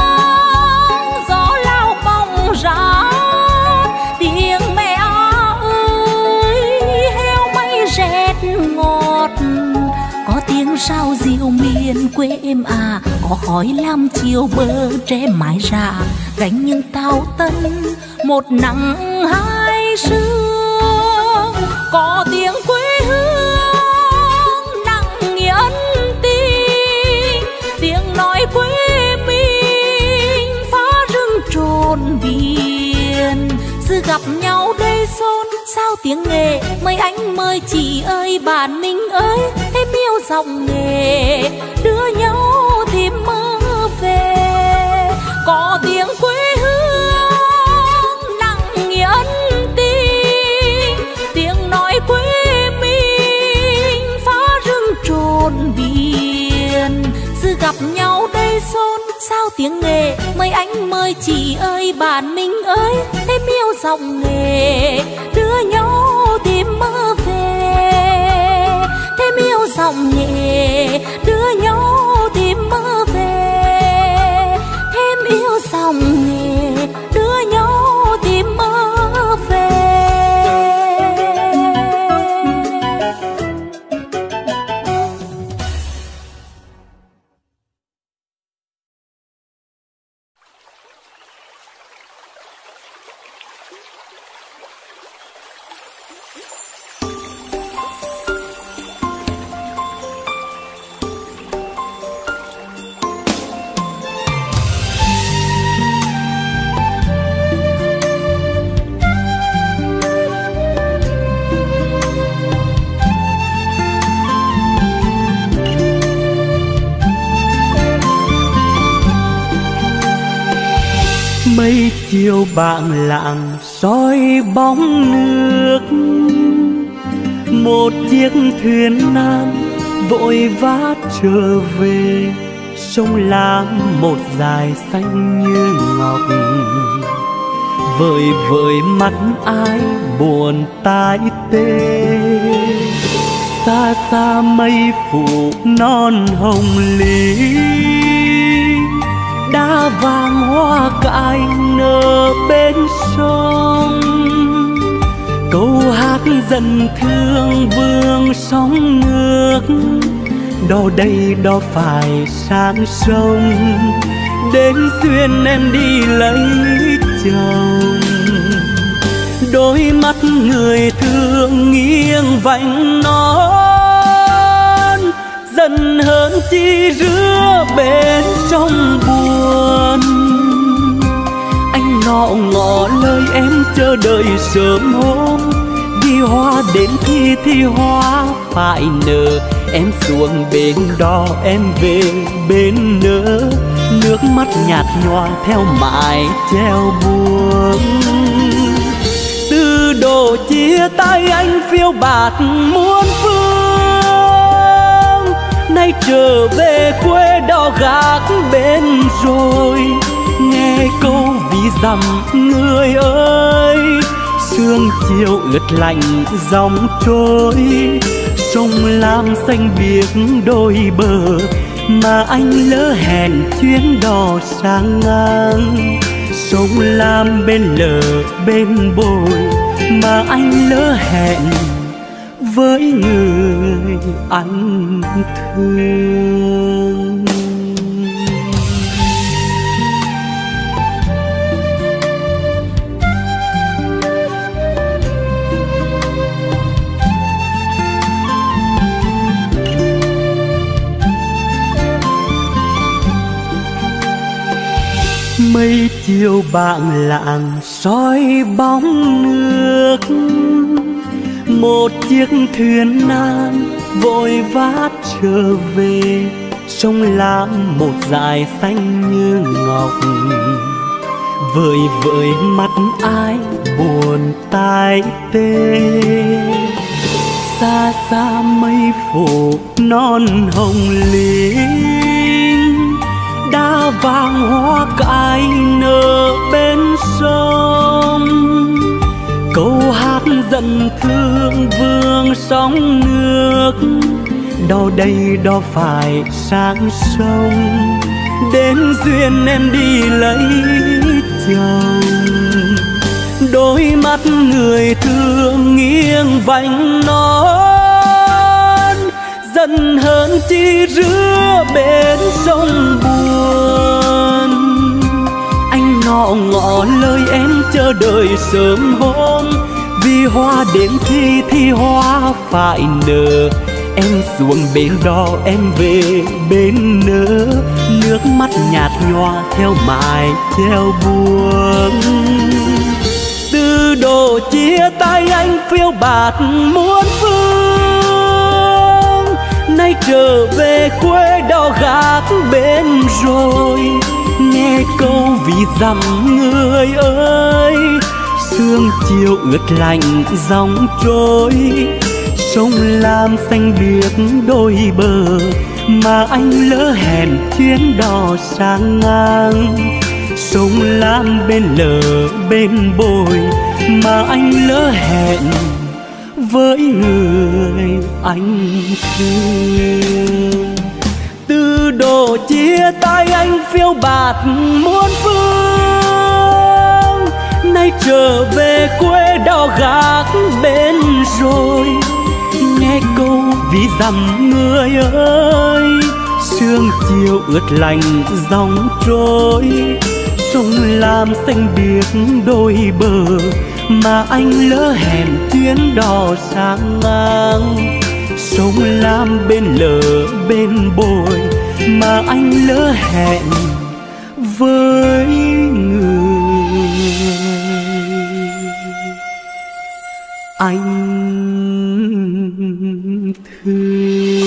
vang gió lao bóng ra, tiếng mẹ ơi heo may rét ngọt. Có tiếng sao diều miền quê em à, có khói lam chiều bờ tre mái rạ, gánh những tao tân một nắng hai sương. Có tiếng quê hương nặng nghĩa ân tình, tiếng nói quê mình phá rừng trồn biển. Sự gặp nhau đây xôn sao tiếng nghề, mời anh mời chị ơi bạn mình ơi, thêm yêu dòng nghề đưa nhau tìm mơ về. Có tiếng quê hương nặng nghĩa ân tình, tiếng nói quê mình phá rừng trồn biển. Sự gặp nhau đây xôn sao tiếng nghề, mời anh mời chị ơi bạn mình ơi, thêm yêu dòng nghề đưa nhau tìm mơ về. Thêm yêu dòng nghề đưa nhau tìm mơ về. Thêm yêu dòng nghề đưa nhau tìm mơ về. Mây chiều bảng lạng soi bóng nước, một chiếc thuyền nan vội vã trở về. Sông Lam một dải xanh như ngọc, vời vợi mắt ai buồn tai tê. Xa xa mây phủ non hồng lý, đá vàng hoa cải nở bên sông. Câu hát dần thương vương sóng nước, đò đây đò phải sang sông. đến duyên em đi lấy chồng. Đôi mắt người thương nghiêng vành nón, dần hơn chi rứa bên trong buồn. Anh ngọ ngọ lời em chờ đợi sớm hôm, vì hoa đến thì thì hoa phải nở. Em xuống bên đó em về bên nỡ, nước mắt nhạt nhòa theo mãi treo buồn. Từ độ chia tay anh phiêu bạt muôn phương, nay trở về quê đò gác bên rồi. Nghe câu ví dặm người ơi, sương chiều ướt lạnh dòng trôi. Sông Lam xanh biếc đôi bờ, mà anh lỡ hẹn chuyến đò sang ngang. Sông Lam bên lờ bên bồi, mà anh lỡ hẹn với người anh thương. Mây chiều bảng lạng soi bóng nước, một chiếc thuyền nan vội vã trở về. Sông Lam một dải xanh như ngọc, vời vợi mắt ai buồn tai tê. Xa xa mây phủ non hồng linh, đã vàng hoa cài nở bên sông. Câu hát dần thương vương sóng nước, đò đây đò phải sang sông. Đến duyên em đi lấy chồng, đôi mắt người thương nghiêng vành nón, dần hơn chi rứa bên sông buồn. Anh ngọ ngọ lời em chờ đợi sớm hôm, vì hoa đến thì thì hoa phải nở. Em xuống bên đó em về bên nỡ, nước mắt nhạt nhòa theo mãi theo buồn. Từ độ chia tay anh phiêu bạt muôn phương, nay trở về quê đò gác bên rồi. Nghe câu ví dặm người ơi, sương chiều ướt lạnh dòng trôi. Sông Lam xanh biếc đôi bờ, mà anh lỡ hẹn chuyến đò sang ngang. Sông Lam bên lờ bên bồi, mà anh lỡ hẹn với người anh thương. Từ độ chia tay anh phiêu bạt muôn phương, nay trở về quê đò gác bên rồi. Nghe câu ví dặm người ơi, sương chiều ướt lạnh dòng trôi. Sông Lam xanh biếc đôi bờ, mà anh lỡ hẹn chuyến đò sang ngang. Sông Lam bên lờ bên bồi, mà anh lỡ hẹn với người anh thương.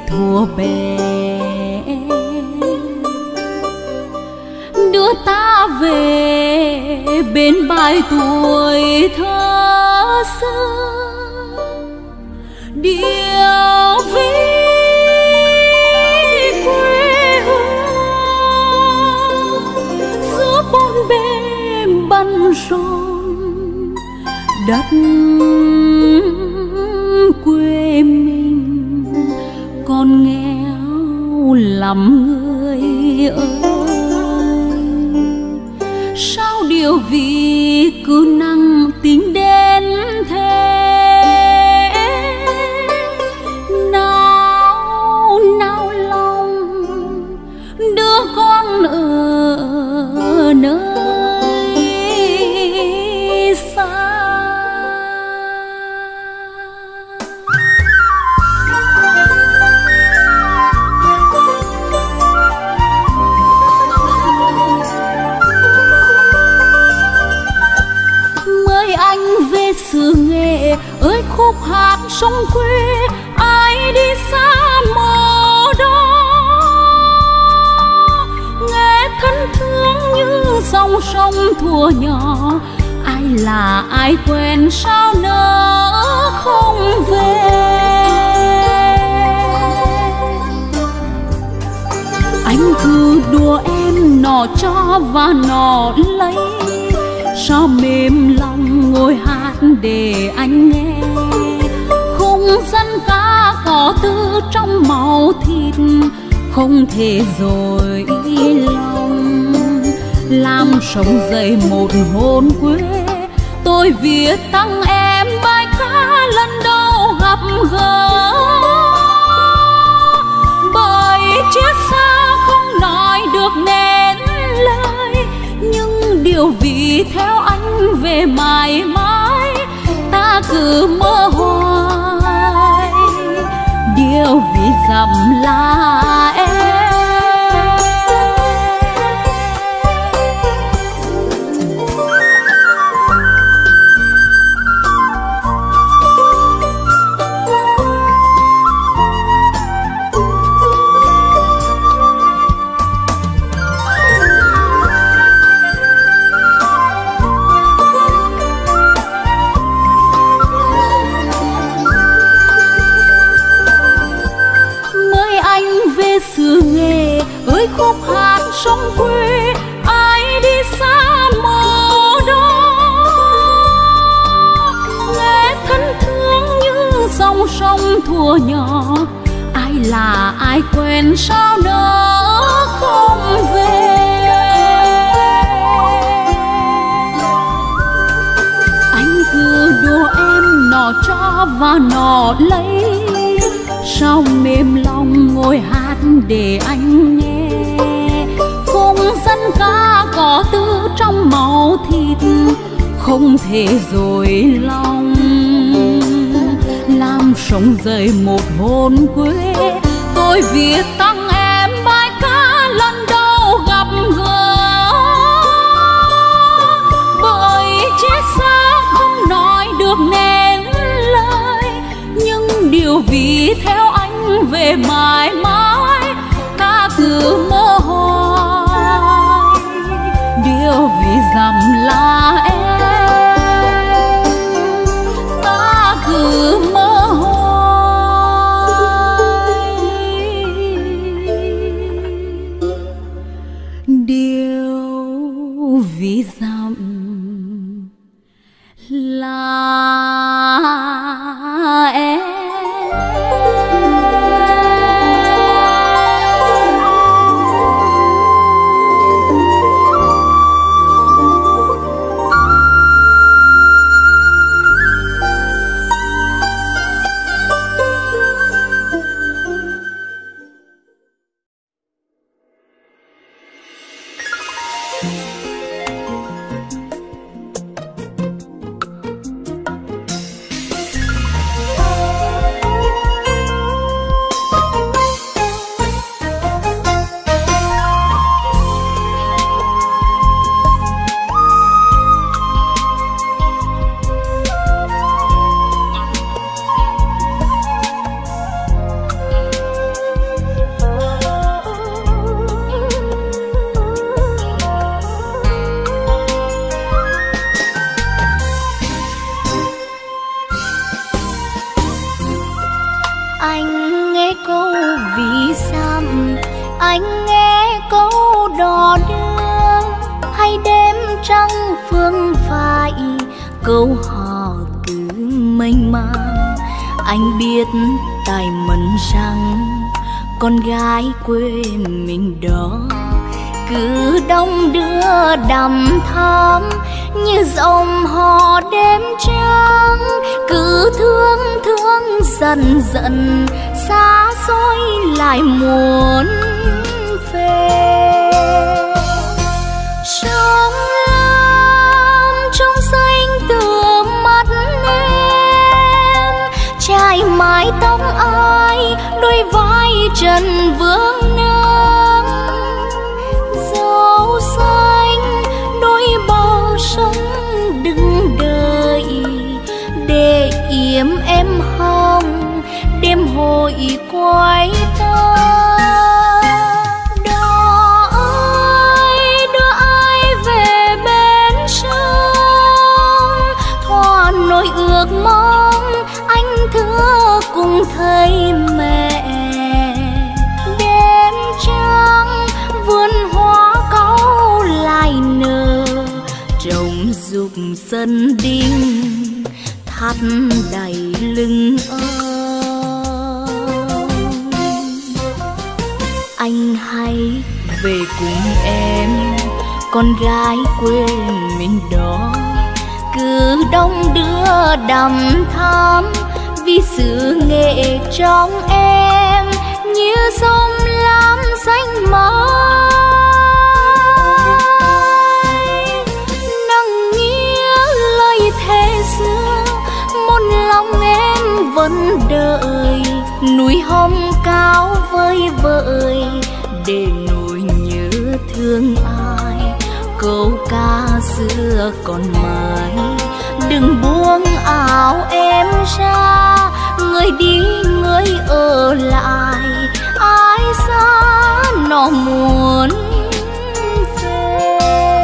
thuở bé, đưa ta về bên bãi tuổi thơ xưa. Điều vì quê hương giữa bốn bề băn rộn, đất quê mình còn nghèo lắm người ơi. Sao điều vì cứ năng tính đến thế? Nào nào lòng đứa con ở nơi xa. Mời anh về xứ Nghệ ơi khúc hát sông quê, ai đi xa mơ đó nghe thân thương như dòng sông thuở nhỏ. Ai là ai quen sao nỡ không về? Anh cứ đùa em nọ cho và nọ lấy, sao mềm lòng ngồi hát để anh nghe. Không dân ca có tư trong máu thịt, không thể dối lòng làm sống dậy một hồn quê. Tôi viết tặng em bài ca lần đầu gặp gỡ, bởi chia xa không nói được nên lời, nhưng điều vì theo anh về mãi mãi ta cứ mơ hoài. Điều vì dặm là em. Xứ Nghệ ơi khúc hát sông quê, ai đi xa mơ đó nghe thân thương như dòng sông thuở nhỏ. Ai là ai quen sao nỡ không về? Anh cứ đùa em nọ cho và nọ lấy, sao mềm lòng ngồi hát để anh nghe. Không dân ca có tư trong máu thịt, không thể dối lòng làm sống dậy một hồn quê. Tôi viết tặng em bài ca lần đầu gặp gỡ, bởi chia xa không nói được nên lời, nhưng điều vì theo anh về mãi mãi ta cứ mơ hoài. Điều vì dặm là em, ta cứ mơ hoài. Điều vì dặm là em. trăng phương phai, câu hò cứ mênh mang. Anh biết tài mẫn rằng con gái quê mình đó cứ đông đưa đằm thắm như dòng hò đêm trắng, cứ thương thương dần dần xa xôi lại muốn về. Trong lam trong xanh từ mắt em, trải mái tóc ai đôi vai trần vương nắng, dấu xanh đôi bờ sông đứng đợi để yếm em hồng đêm hội quay ta. Đó ơi đưa ai về bên sông, thoa nỗi ước mong anh thưa cùng thấy mẹ. Đêm trăng vườn hoa cau lại nở, trồng dục sân đinh thắt đầy lưng ông. Anh hãy về cùng em, con gái quê mình đó cứ đông đưa đằm thắm, vì sự nghệ trong em như sông lam xanh mãi. Nặng nghĩa lời thề xưa, một lòng em vẫn đợi, núi hồng cao vơi vợi để nỗi nhớ thương ai. Câu ca xưa còn mãi, đừng buông áo em ra, người đi người ở lại, ai xa nó muốn về.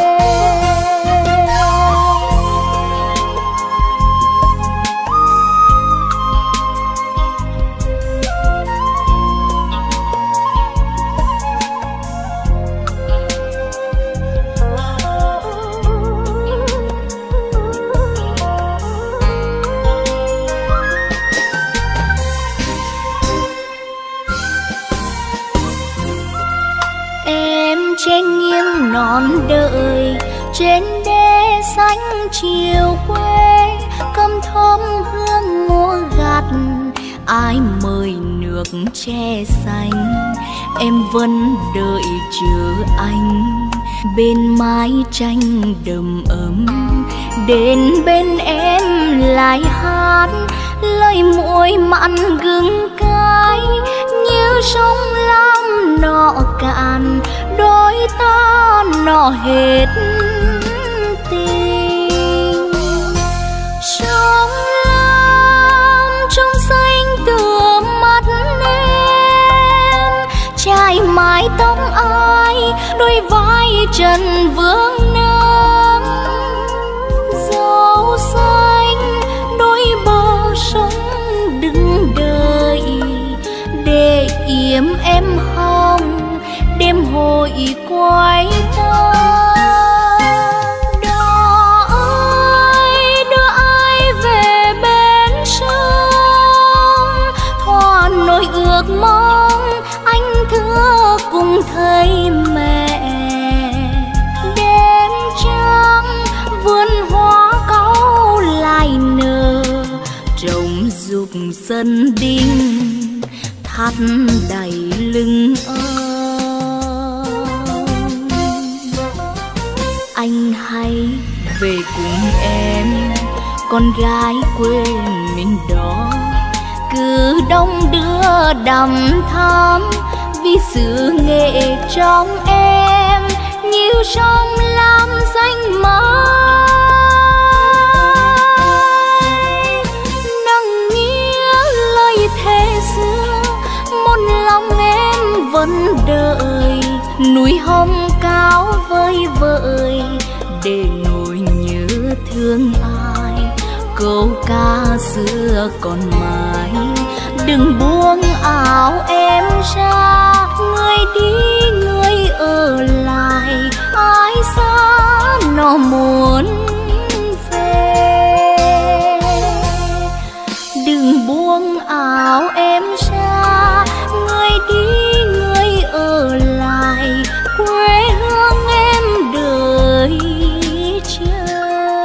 Trên nghiêng non đời, trên đê xanh chiều quê, cơm thơm hương ngô gặt, ai mời nước tre xanh. Em vẫn đợi chờ anh bên mái tranh đầm ấm, đến bên em lại hát lời muối mặn gừng cay, như sông lam nọ cạn đôi ta nọ hết tình. Sông lam trong xanh từ mắt em, trải mái tóc ai đôi vai trần vương nắng, dấu xanh đôi bờ sông đứng đợi để yếm em hồng đêm hội quay ta. Đó ơi đưa ai về bên sông, thoa nỗi ước mong anh thưa cùng thấy mẹ. Đêm trăng vườn hoa cau lại nở, trồng dục sân đinh thắt đầy lưng ông. Anh hãy về cùng em, con gái quê mình đó cứ đông đưa đằm thắm, vì sự nghệ trong em như sông lam xanh mãi. Nặng nghĩa lời thề xưa, một lòng em vẫn đợi, núi hồng cao vơi vợi để nỗi nhớ thương ai. Câu ca xưa còn mãi, đừng buông áo em ra, người đi người ở lại, ai xa nó muốn về. Đừng buông áo em ra, người đi người ở lại, quê hương em đợi chờ.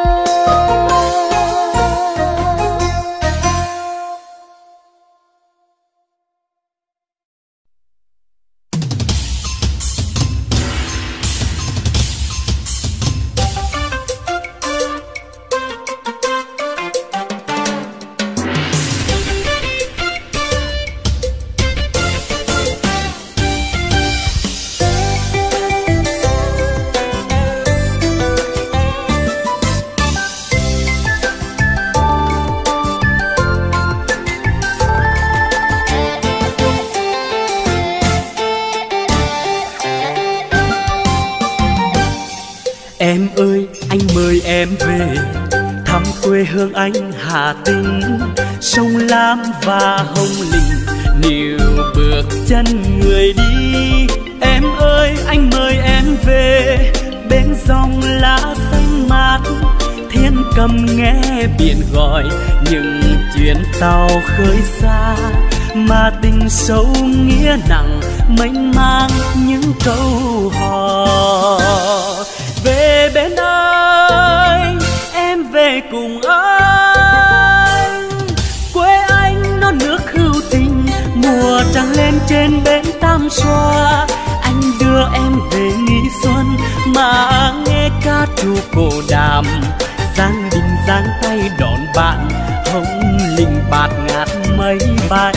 Em ơi, anh mời em về thăm quê hương anh Hà Tĩnh. Sông Lam và Hồng Lĩnh níu bước chân người đi. Em ơi, anh mời em về bên dòng lá xanh mát. Thiên cầm nghe biển gọi những chuyến tàu khơi xa, mà tình sâu nghĩa nặng mênh mang những câu hò. Về bên anh, em về cùng anh. Quê anh non nước hữu tình, mùa trăng lên trên bến Tam Xoa. Anh đưa em về nghỉ xuân mà nghe ca trù cổ đàm. Giang đình giang tay đón bạn, hồng linh bạt ngát mây bay.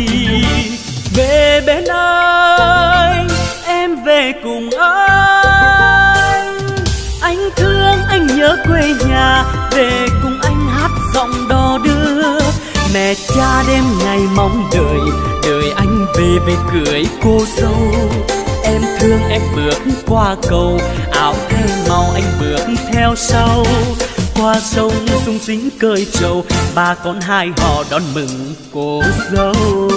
Về bên anh, em về cùng anh. Anh thương anh nhớ quê nhà, về cùng anh hát giọng đò đưa. Mẹ cha đêm ngày mong đợi, đợi anh về về cưới cô dâu. Em thương em bước qua cầu, áo thay màu anh bước theo sau. Qua sông sung sính cơi trầu, bà con hai họ đón mừng cô dâu.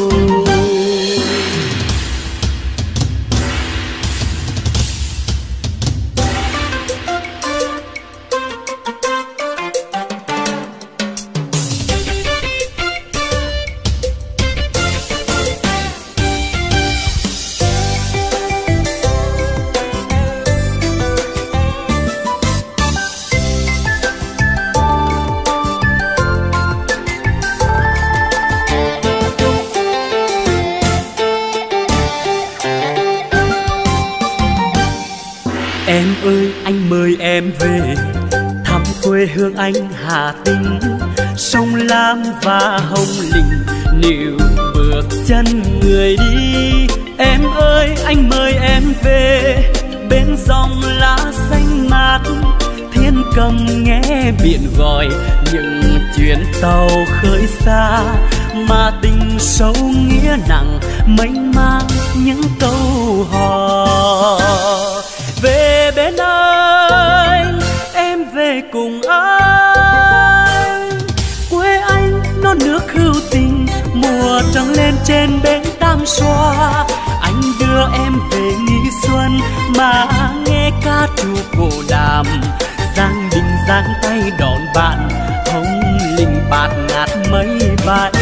Em ơi, anh mời em về thăm quê hương anh Hà Tĩnh. Sông Lam và Hồng Lĩnh níu bước chân người đi. Em ơi, anh mời em về bên dòng lá xanh mát. Thiên cầm nghe biển gọi những chuyến tàu khơi xa, mà tình sâu nghĩa nặng mênh mang những câu hò. Về bên anh, em về cùng anh. Quê anh non nước hữu tình, mùa trăng lên trên bến Tam Xoa. Anh đưa em về nghỉ xuân mà nghe ca trù cổ đàm. Giang đình giang tay đón bạn, hồng linh bạt ngát mây bay.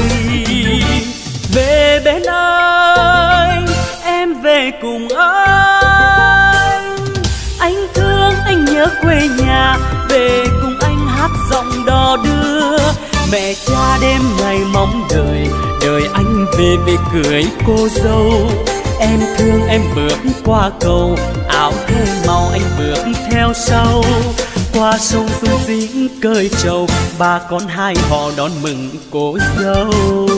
Về bên anh, em về cùng anh. Anh thương anh nhớ quê nhà, về cùng anh hát giọng đò đưa. Mẹ cha đêm ngày mong đợi, đợi anh về về cưới cô dâu. Em thương em bước qua cầu, áo thay màu anh bước theo sau. Qua sông sung sính cơi trầu, bà con hai họ đón mừng cô dâu.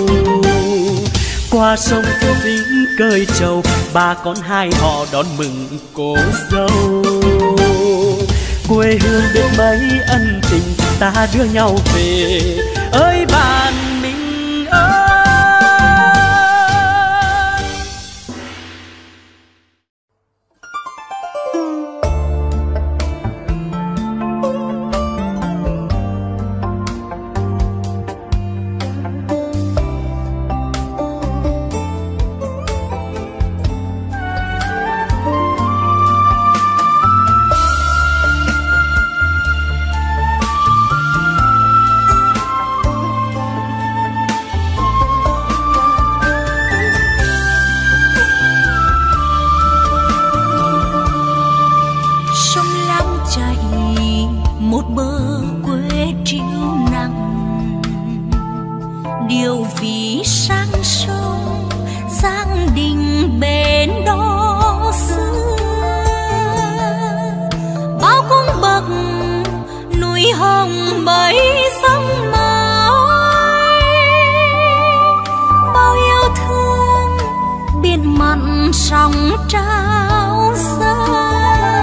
Qua sông sung sính cơi trầu, bà con hai họ đón mừng cô dâu. Quê hương biết mấy ân tình, ta đưa nhau về ơi bạn mình ơi. điều vì sang sông Giang Đình bên đó xưa, bao cung bậc núi hồng mấy sông mãi, bao yêu thương biển mặn sóng trao xa.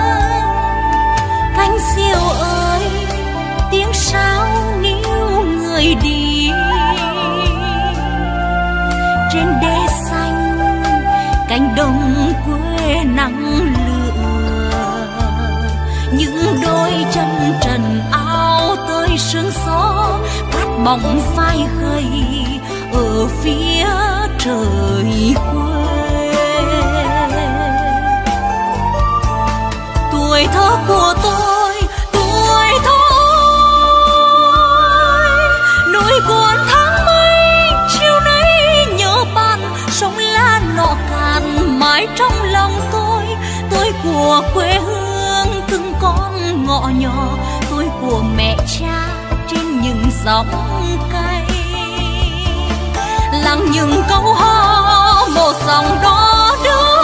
Cánh diều ơi tiếng sáo níu người đi, trên đê xanh cánh đồng quê nắng lửa, những đôi chân trần áo tơi sương gió cát bóng phai khơi ở phía trời quê. Tuổi thơ của tôi, tuổi thơ núi cuốn tháng mây chiều nay nhớ bạn, sông La nọ cạn mãi trong lòng tôi. Tôi của quê hương từng con ngõ nhỏ, tôi của mẹ cha trên những dòng cây, lắng những câu hò một dòng đó đưa,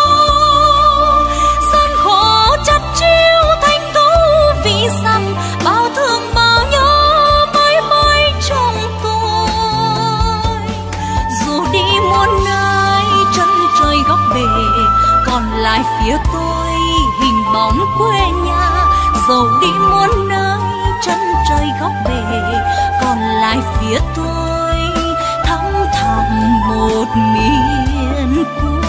gian khổ chắt chiu thành câu vì rằng bao thương bao nhớ mãi mãi trong tôi. Dù đi muôn nơi chân trời góc bể, còn lại phía tôi hình bóng quê nhà. Dẫu đi muôn nơi chân trời góc bể, còn lại phía tôi thăm thẳm một miền quê.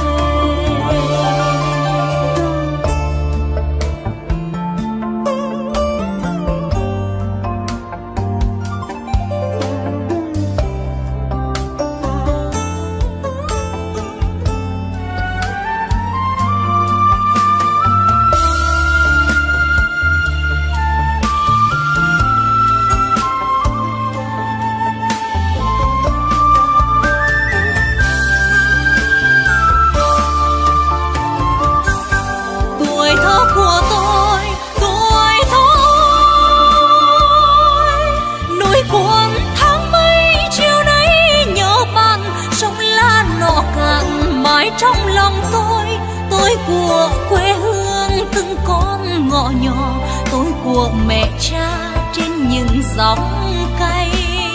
Trong lòng tôi, tôi của quê hương từng con ngõ nhỏ, tôi của mẹ cha trên những dòng cây,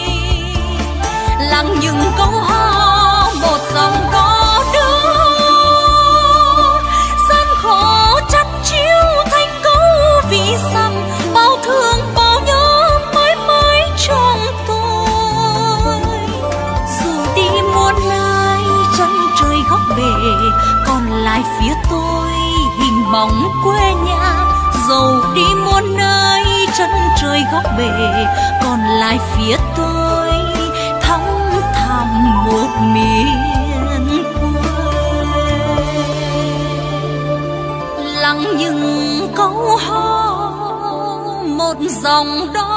lắng những câu hò một dòng đó đưa, gian khổ chắt chiu thành câu vì rằng bao thương bao nhớ mãi mãi trong tôi. Dù đi muôn nơi chân trời góc bể, còn lại phía tôi hình bóng quê nhà. Dẫu đi muôn nơi chân trời góc bể, còn lại phía tôi thăm thẳm một miền quê, lắng những câu hò một dòng đó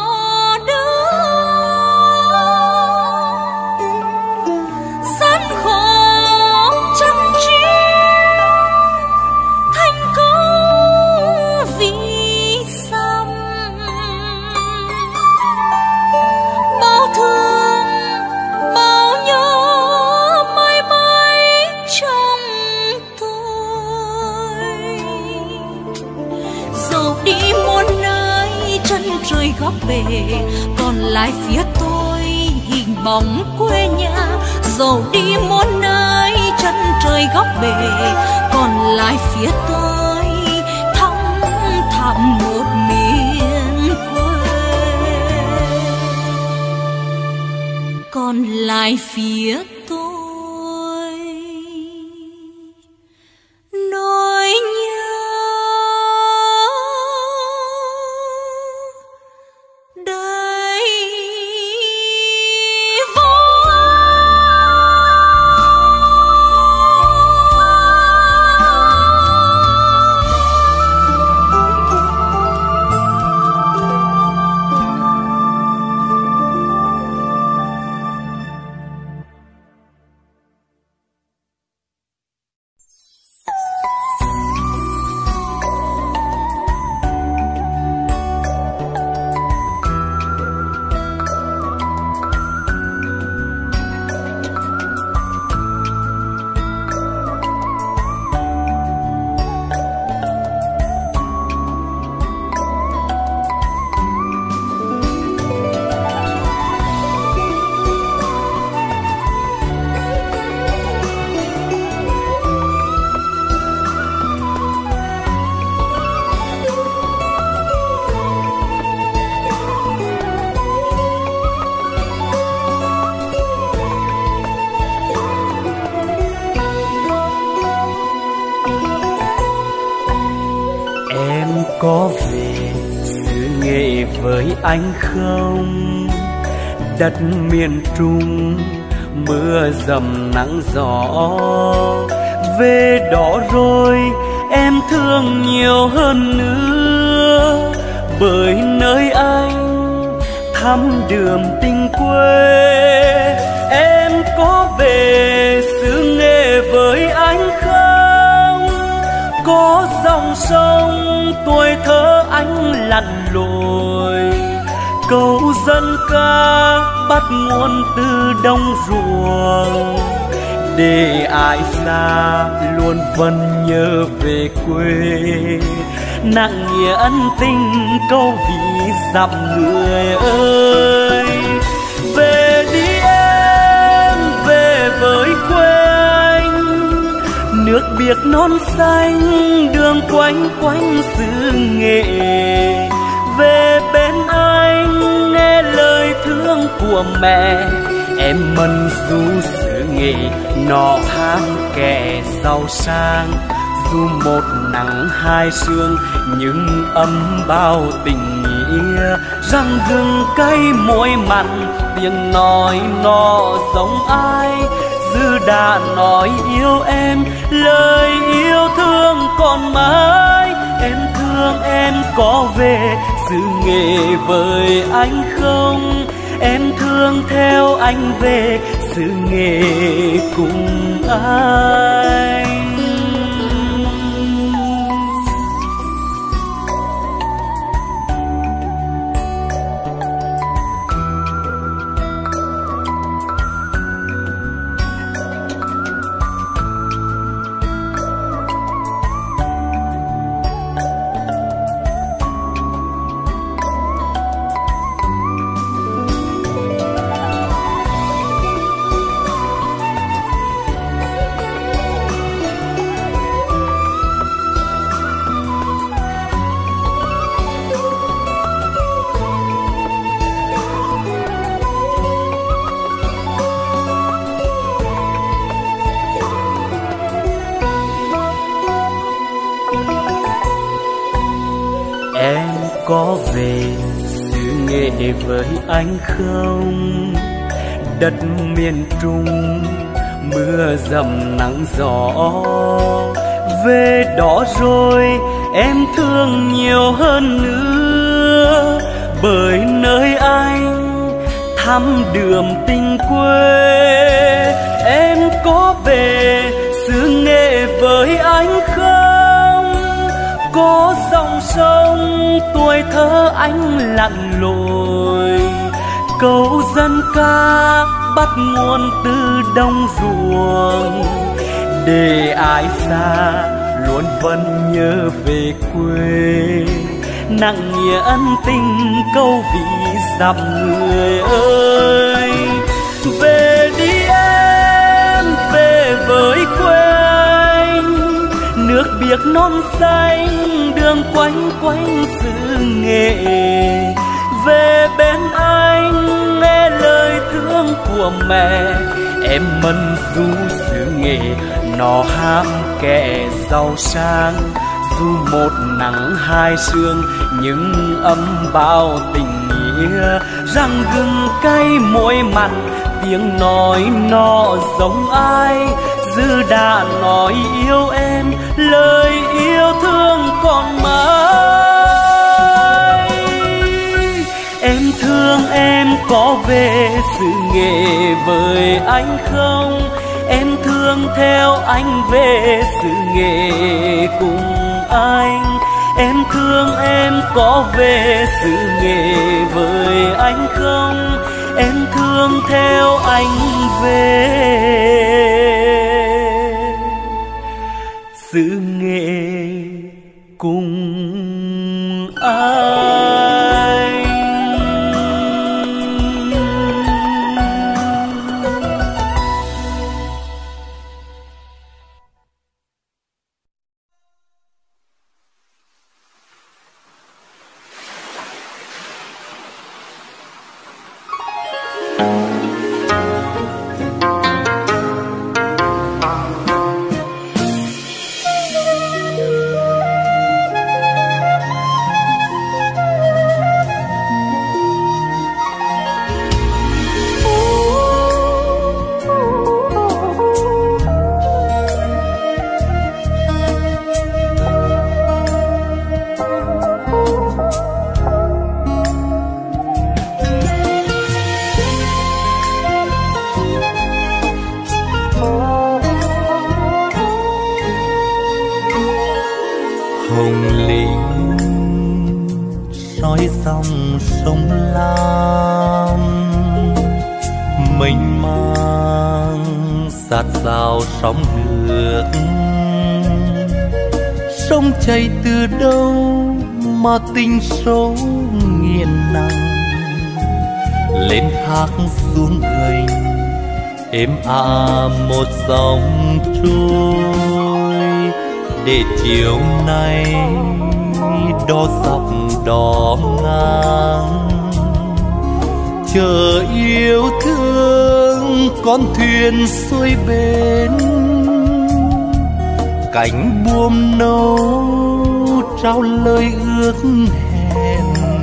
góc bể, còn lại phía tôi hình bóng quê nhà. Dẫu đi muôn nơi chân trời góc bể, còn lại phía tôi thăm thẳm một miền quê, còn lại phía tôi nỗi nhớ đầy vô. có về xứ Nghệ với anh không? Đất miền Trung mưa dầm nắng gió, về đó rồi em thương nhiều hơn nữa, bởi nơi anh thăm đường tình quê. Em có về xứ Nghệ với anh không? Có dòng sông tuổi thơ anh lặn lội, câu dân ca bắt nguồn từ đồng ruộng, để ai xa luôn vẫn nhớ về quê. Nặng nghĩa ân tình câu ví dặm người ơi. Về đi em, về với quê anh, nước biếc non xanh đường quanh quanh xứ Nghệ. Về bên anh nghe lời thương của mẹ, em mân du xứ Nghệ nọ ham kẻ giàu sang. Dù một nắng hai sương nhưng ấm bao tình nghĩa, răng gừng cay môi mặn tiếng nói nó giống ai. Dư đã nói yêu em, lời yêu thương còn mãi. Em thương em có về xứ Nghệ với anh không? Em thương theo anh về xứ Nghệ cùng anh. Có về xứ Nghệ với anh không? Đất miền Trung mưa dầm nắng gió, về đó rồi em thương nhiều hơn nữa, bởi nơi anh thăm đường tình quê. Em có về xứ Nghệ với anh không? Có dòng sông tuổi thơ anh lặn lội, câu dân ca bắt nguồn từ đồng ruộng, để ai xa luôn vẫn nhớ về quê. Nặng nghĩa ân tình câu ví dặm người ơi. Về đi em, về với quê anh, nước biếc non xanh đường quanh quanh xứ Nghệ. Về bên anh nghe lời thương của mẹ, em mân du xứ Nghệ nó ham kẻ giàu sang. Dù một nắng hai sương nhưng ấm bao tình nghĩa, răng gừng cay môi mặn tiếng nói nó giống ai. Dư đã nói yêu em, lời yêu thương còn mãi. Em thương em có về xứ Nghệ với anh không? Em thương theo anh về xứ Nghệ cùng anh. Em thương em có về xứ Nghệ với anh không? Em thương theo anh về xứ Nghệ cùng anh. lĩnh soi dòng sông Lam, mênh mang sát rào sóng nước. Sông chảy từ đâu mà tình sâu nghiền nặng, lên thác xuống gành êm ả một dòng trôi, để chiều nay đò dọc đò ngang chờ yêu thương con thuyền xuôi bến. Cánh buồm nâu trao lời ước hẹn,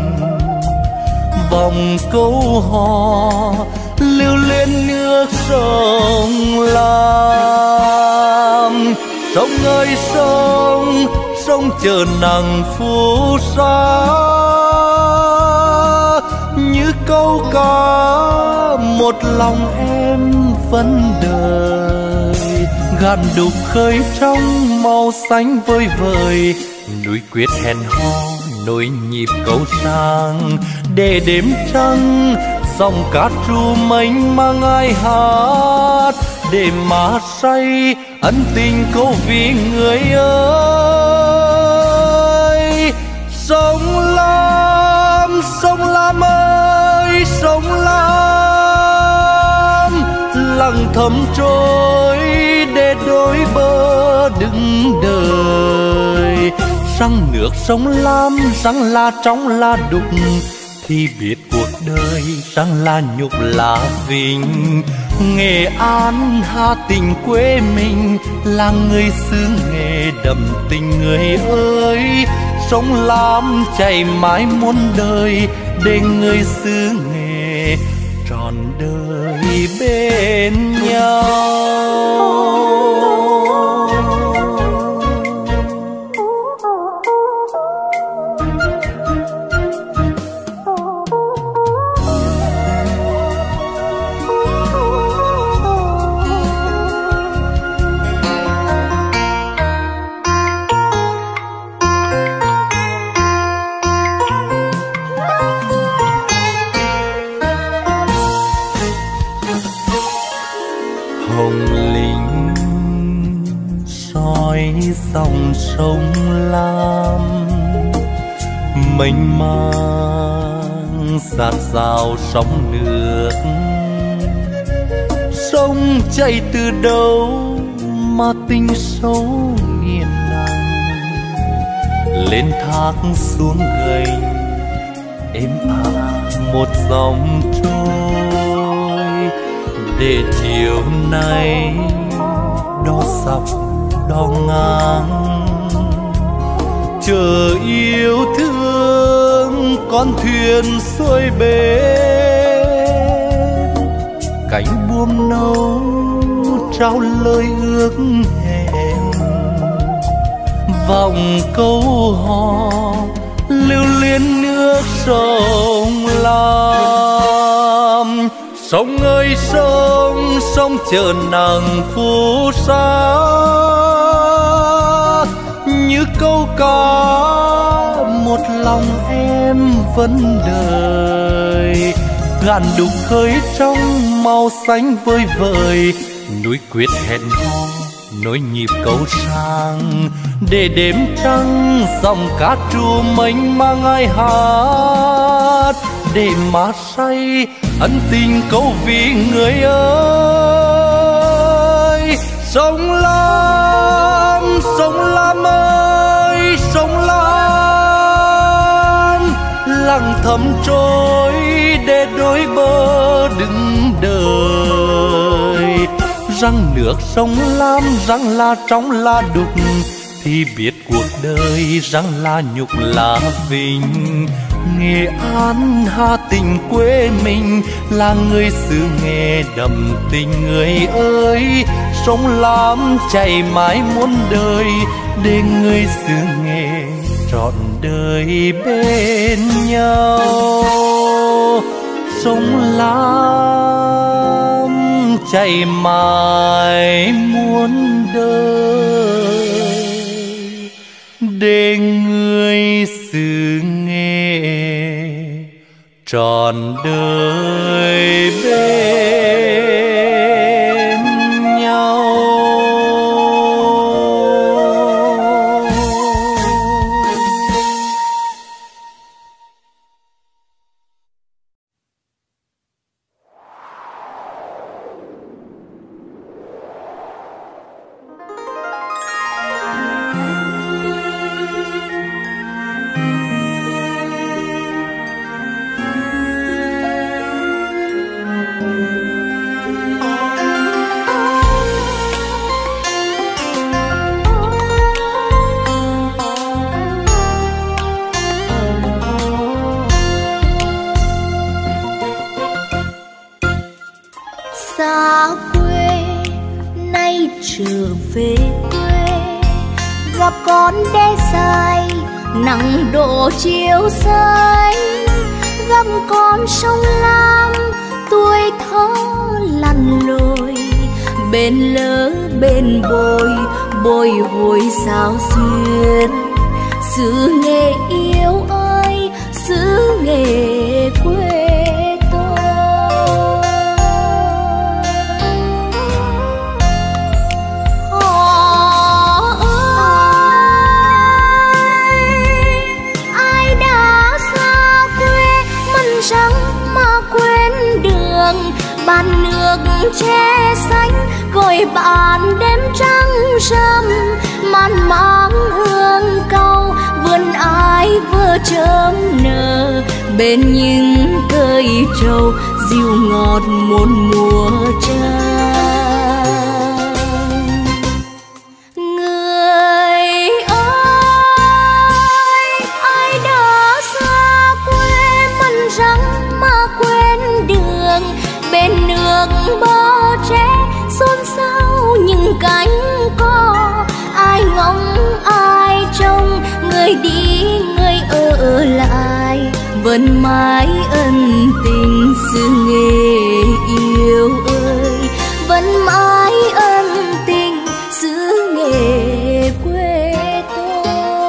vòng câu hò lưu lên nước sông Lam. Sông ơi sông, sông chờ nắng phù sa, như câu ca một lòng em vẫn đời. Gạn đục khơi trong màu xanh vơi vời, núi quyết hẹn hò nối nhịp câu sang. Để đêm trăng dòng cát ru mênh mang ai hát, để mà say ân tình câu vì người ơi. Sông Lam, sông Lam ơi, sông Lam lặng thầm trôi để đôi bờ đứng đời. Răng nước sông Lam răng là trong là đục, thì biết cuộc đời răng là nhục là vinh. Nghệ An Hà Tĩnh quê mình là người xứ nghề đậm tình người ơi. Sông Lam chảy mãi muôn đời, để người xứ nghề trọn đời bên nhau. Dòng sông Lam mênh mang dạt dào sóng nước. Sông chảy từ đâu mà tình sâu nghiền nặng, lên thác xuống gành êm ả một dòng trôi. Để chiều nay đò dọc đò ngang chờ yêu thương con thuyền xuôi bến. Cánh buồm nâu trao lời ước hẹn, vòng câu hò lưu liên nước sông Lam. Sông ơi sông, sông chờ nắng phù sa, như câu ca một lòng em vẫn đời. Gạn đục khơi trong màu xanh vơi vời, núi quyết hẹn hò nối nhịp câu sang. Để đêm trăng dòng cát ru mênh mang ai hát, để mà say ân tình câu vì người ơi. Sông Lam, sông Lam ơi, sông Lam lặng thầm trôi để đôi bờ đứng đời. Răng nước sông Lam răng là trong là đục, thì biết cuộc đời răng là nhục là vinh. Nghệ An Hà Tĩnh quê mình là người xứ nghề đậm tình người ơi. Sông Lam chảy mãi muôn đời, để người xứ nghề trọn đời bên nhau. Sông Lam chảy mãi muôn đời, để người xứ nghe trọn đời bên nhau. Xa quê nay trở về quê, gặp con đê dài nắng đổ chiều xanh, gặp con sông Lam tuổi thơ lặn lội, bên lỡ bên bồi bồi hồi sao xuyên. Xứ nghề yêu ơi, xứ nghề quê bàn nước che xanh, gọi bạn đêm trăng râm, man máng hương câu vườn ai vừa chớm nở, bên những cây trầu dịu ngọt một mùa trăng. Người ơi, ai đã xa quê mặn răng mà quên đường, bên nước bờ tre xôn xao những cánh cò, ai ngóng ai trông, người đi người ở lại, vẫn mãi ân tình xứ nghề yêu ơi, vẫn mãi ân tình xứ nghề quê tôi.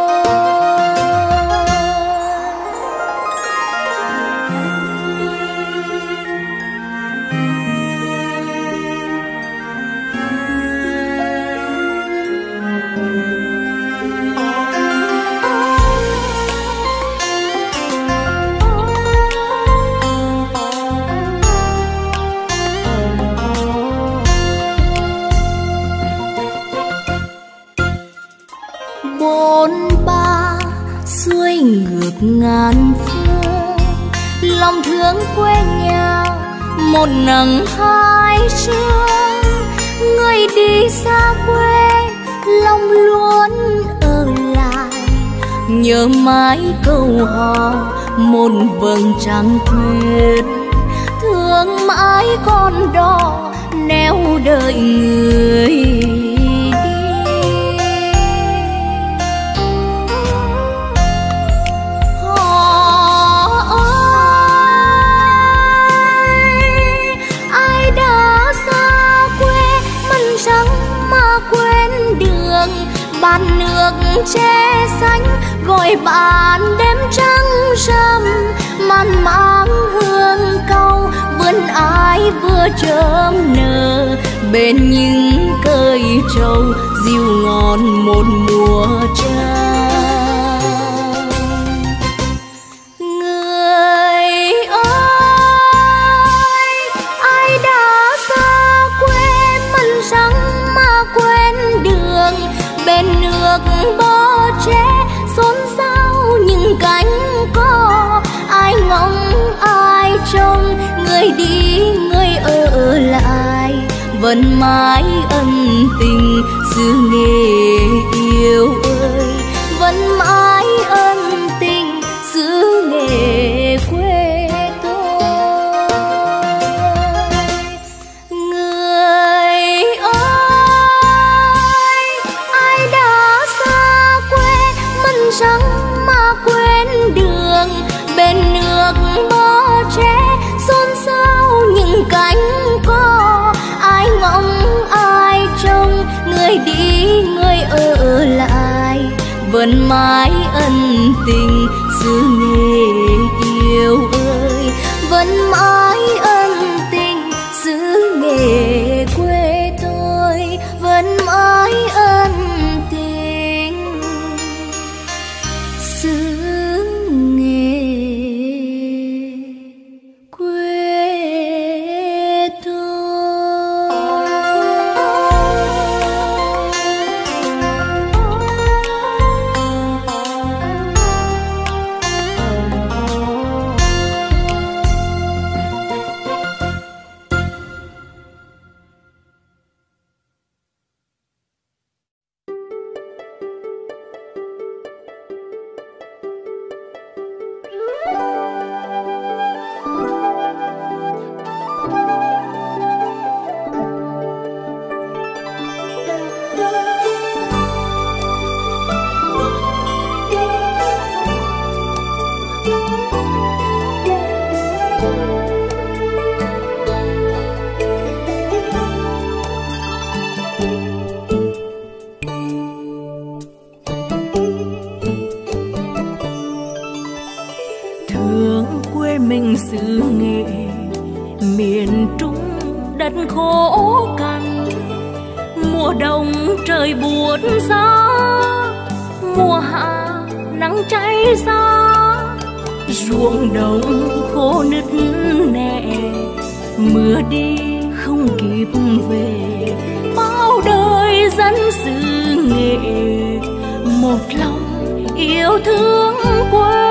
Bốn ba xuôi ngược ngàn phương, lòng thương quê nhà một nắng hai sương. Người đi xa quê lòng luôn ở lại, nhớ mãi câu hò một vầng trăng khuyết, thương mãi con đò neo đợi người. Bàn nước che xanh gọi bạn đêm trăng râm, man máng hương câu vườn ai vừa chớm nở, bên những cây trầu dịu ngon một mùa trăng. Người ơi, ai đã xa quê mặn răng mà quên đường, bên nước bờ tre xôn xao những cánh cò, ai ngóng ai trông, người đi người ở lại, vẫn mãi ân tình xứ nghề yêu ơi, vẫn mãi ân tình xứ nghề quê tôi. Người ơi, ai đã xa quê mặn răng mà quên đường, bên nước bờ tre xôn xao những cánh cò, ai ngóng ai trông, người đi người ở lại, vẫn mãi ân tình xứ Nghệ yêu ơi, vẫn mãi ân tình xứ Nghệ quê tôi, vẫn mãi ân tình xứ Nghệ quê tôi. Mình xứ Nghệ miền Trung đất khô cằn, mùa đông trời buốt giá, mùa hạ nắng cháy giá, ruộng đồng khô nứt nẻ, mưa đi không kịp về. Bao đời dân xứ Nghệ một lòng yêu thương quê.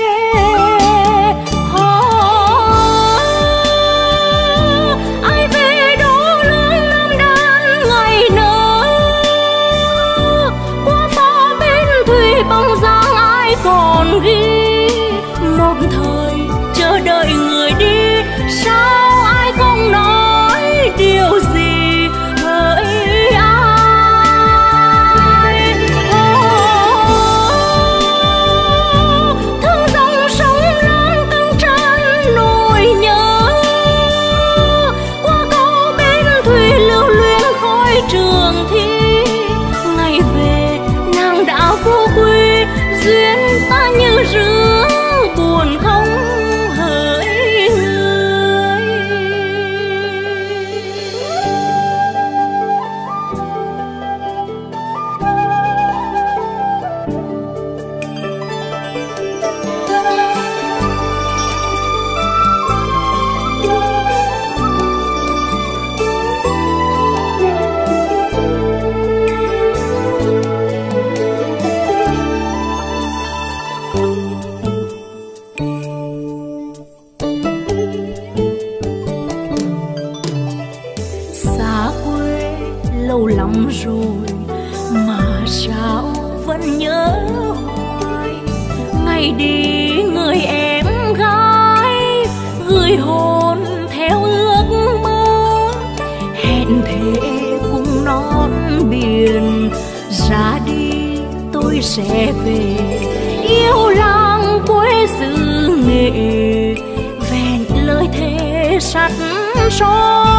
Còn ghi một thời chờ đợi người đi, sao ai không nói điều gì với ai. Oh, thương dòng sông Lam từng tràn nỗi nhớ, qua câu bến thủy lưu luyến khói trường thi. Ngày về nàng đã vô quy, duyên ta như rứa buồn không hỡi người. Lâu lắm rồi mà sao vẫn nhớ hoài, ngày đi người em gái gửi hồn theo ước mơ. Hẹn thề cùng non biển, ra đi tôi sẽ về yêu làng quê xứ Nghệ, vẹn lời thề sắt son.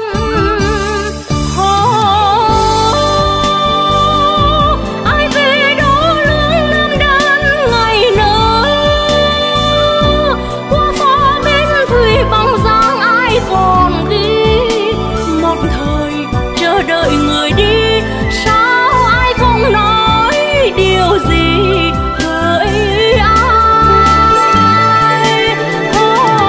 Còn ghi một thời chờ đợi người đi, sao ai không nói điều gì với ai. Oh,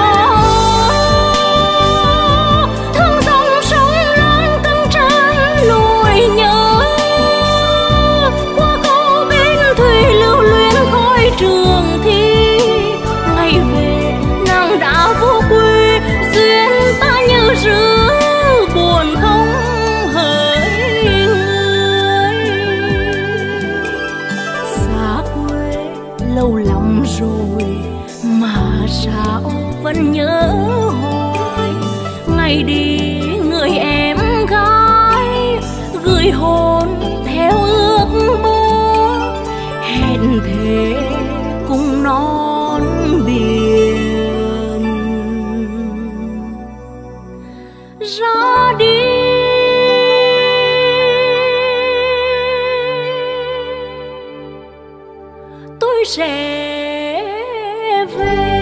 thương dòng sông Lam từng tràn nỗi nhớ, qua câu bến thủy lưu luyến khói trường thi. Ngày về nàng đã vô quy, duyên ta như rứa buồn không hỡi người. Xa quê lâu lắm rồi mà sao vẫn nhớ hoài, ngày đi người em gái gửi hồn theo ước mơ. Hẹn thề cùng non biển ra đi. sẽ về.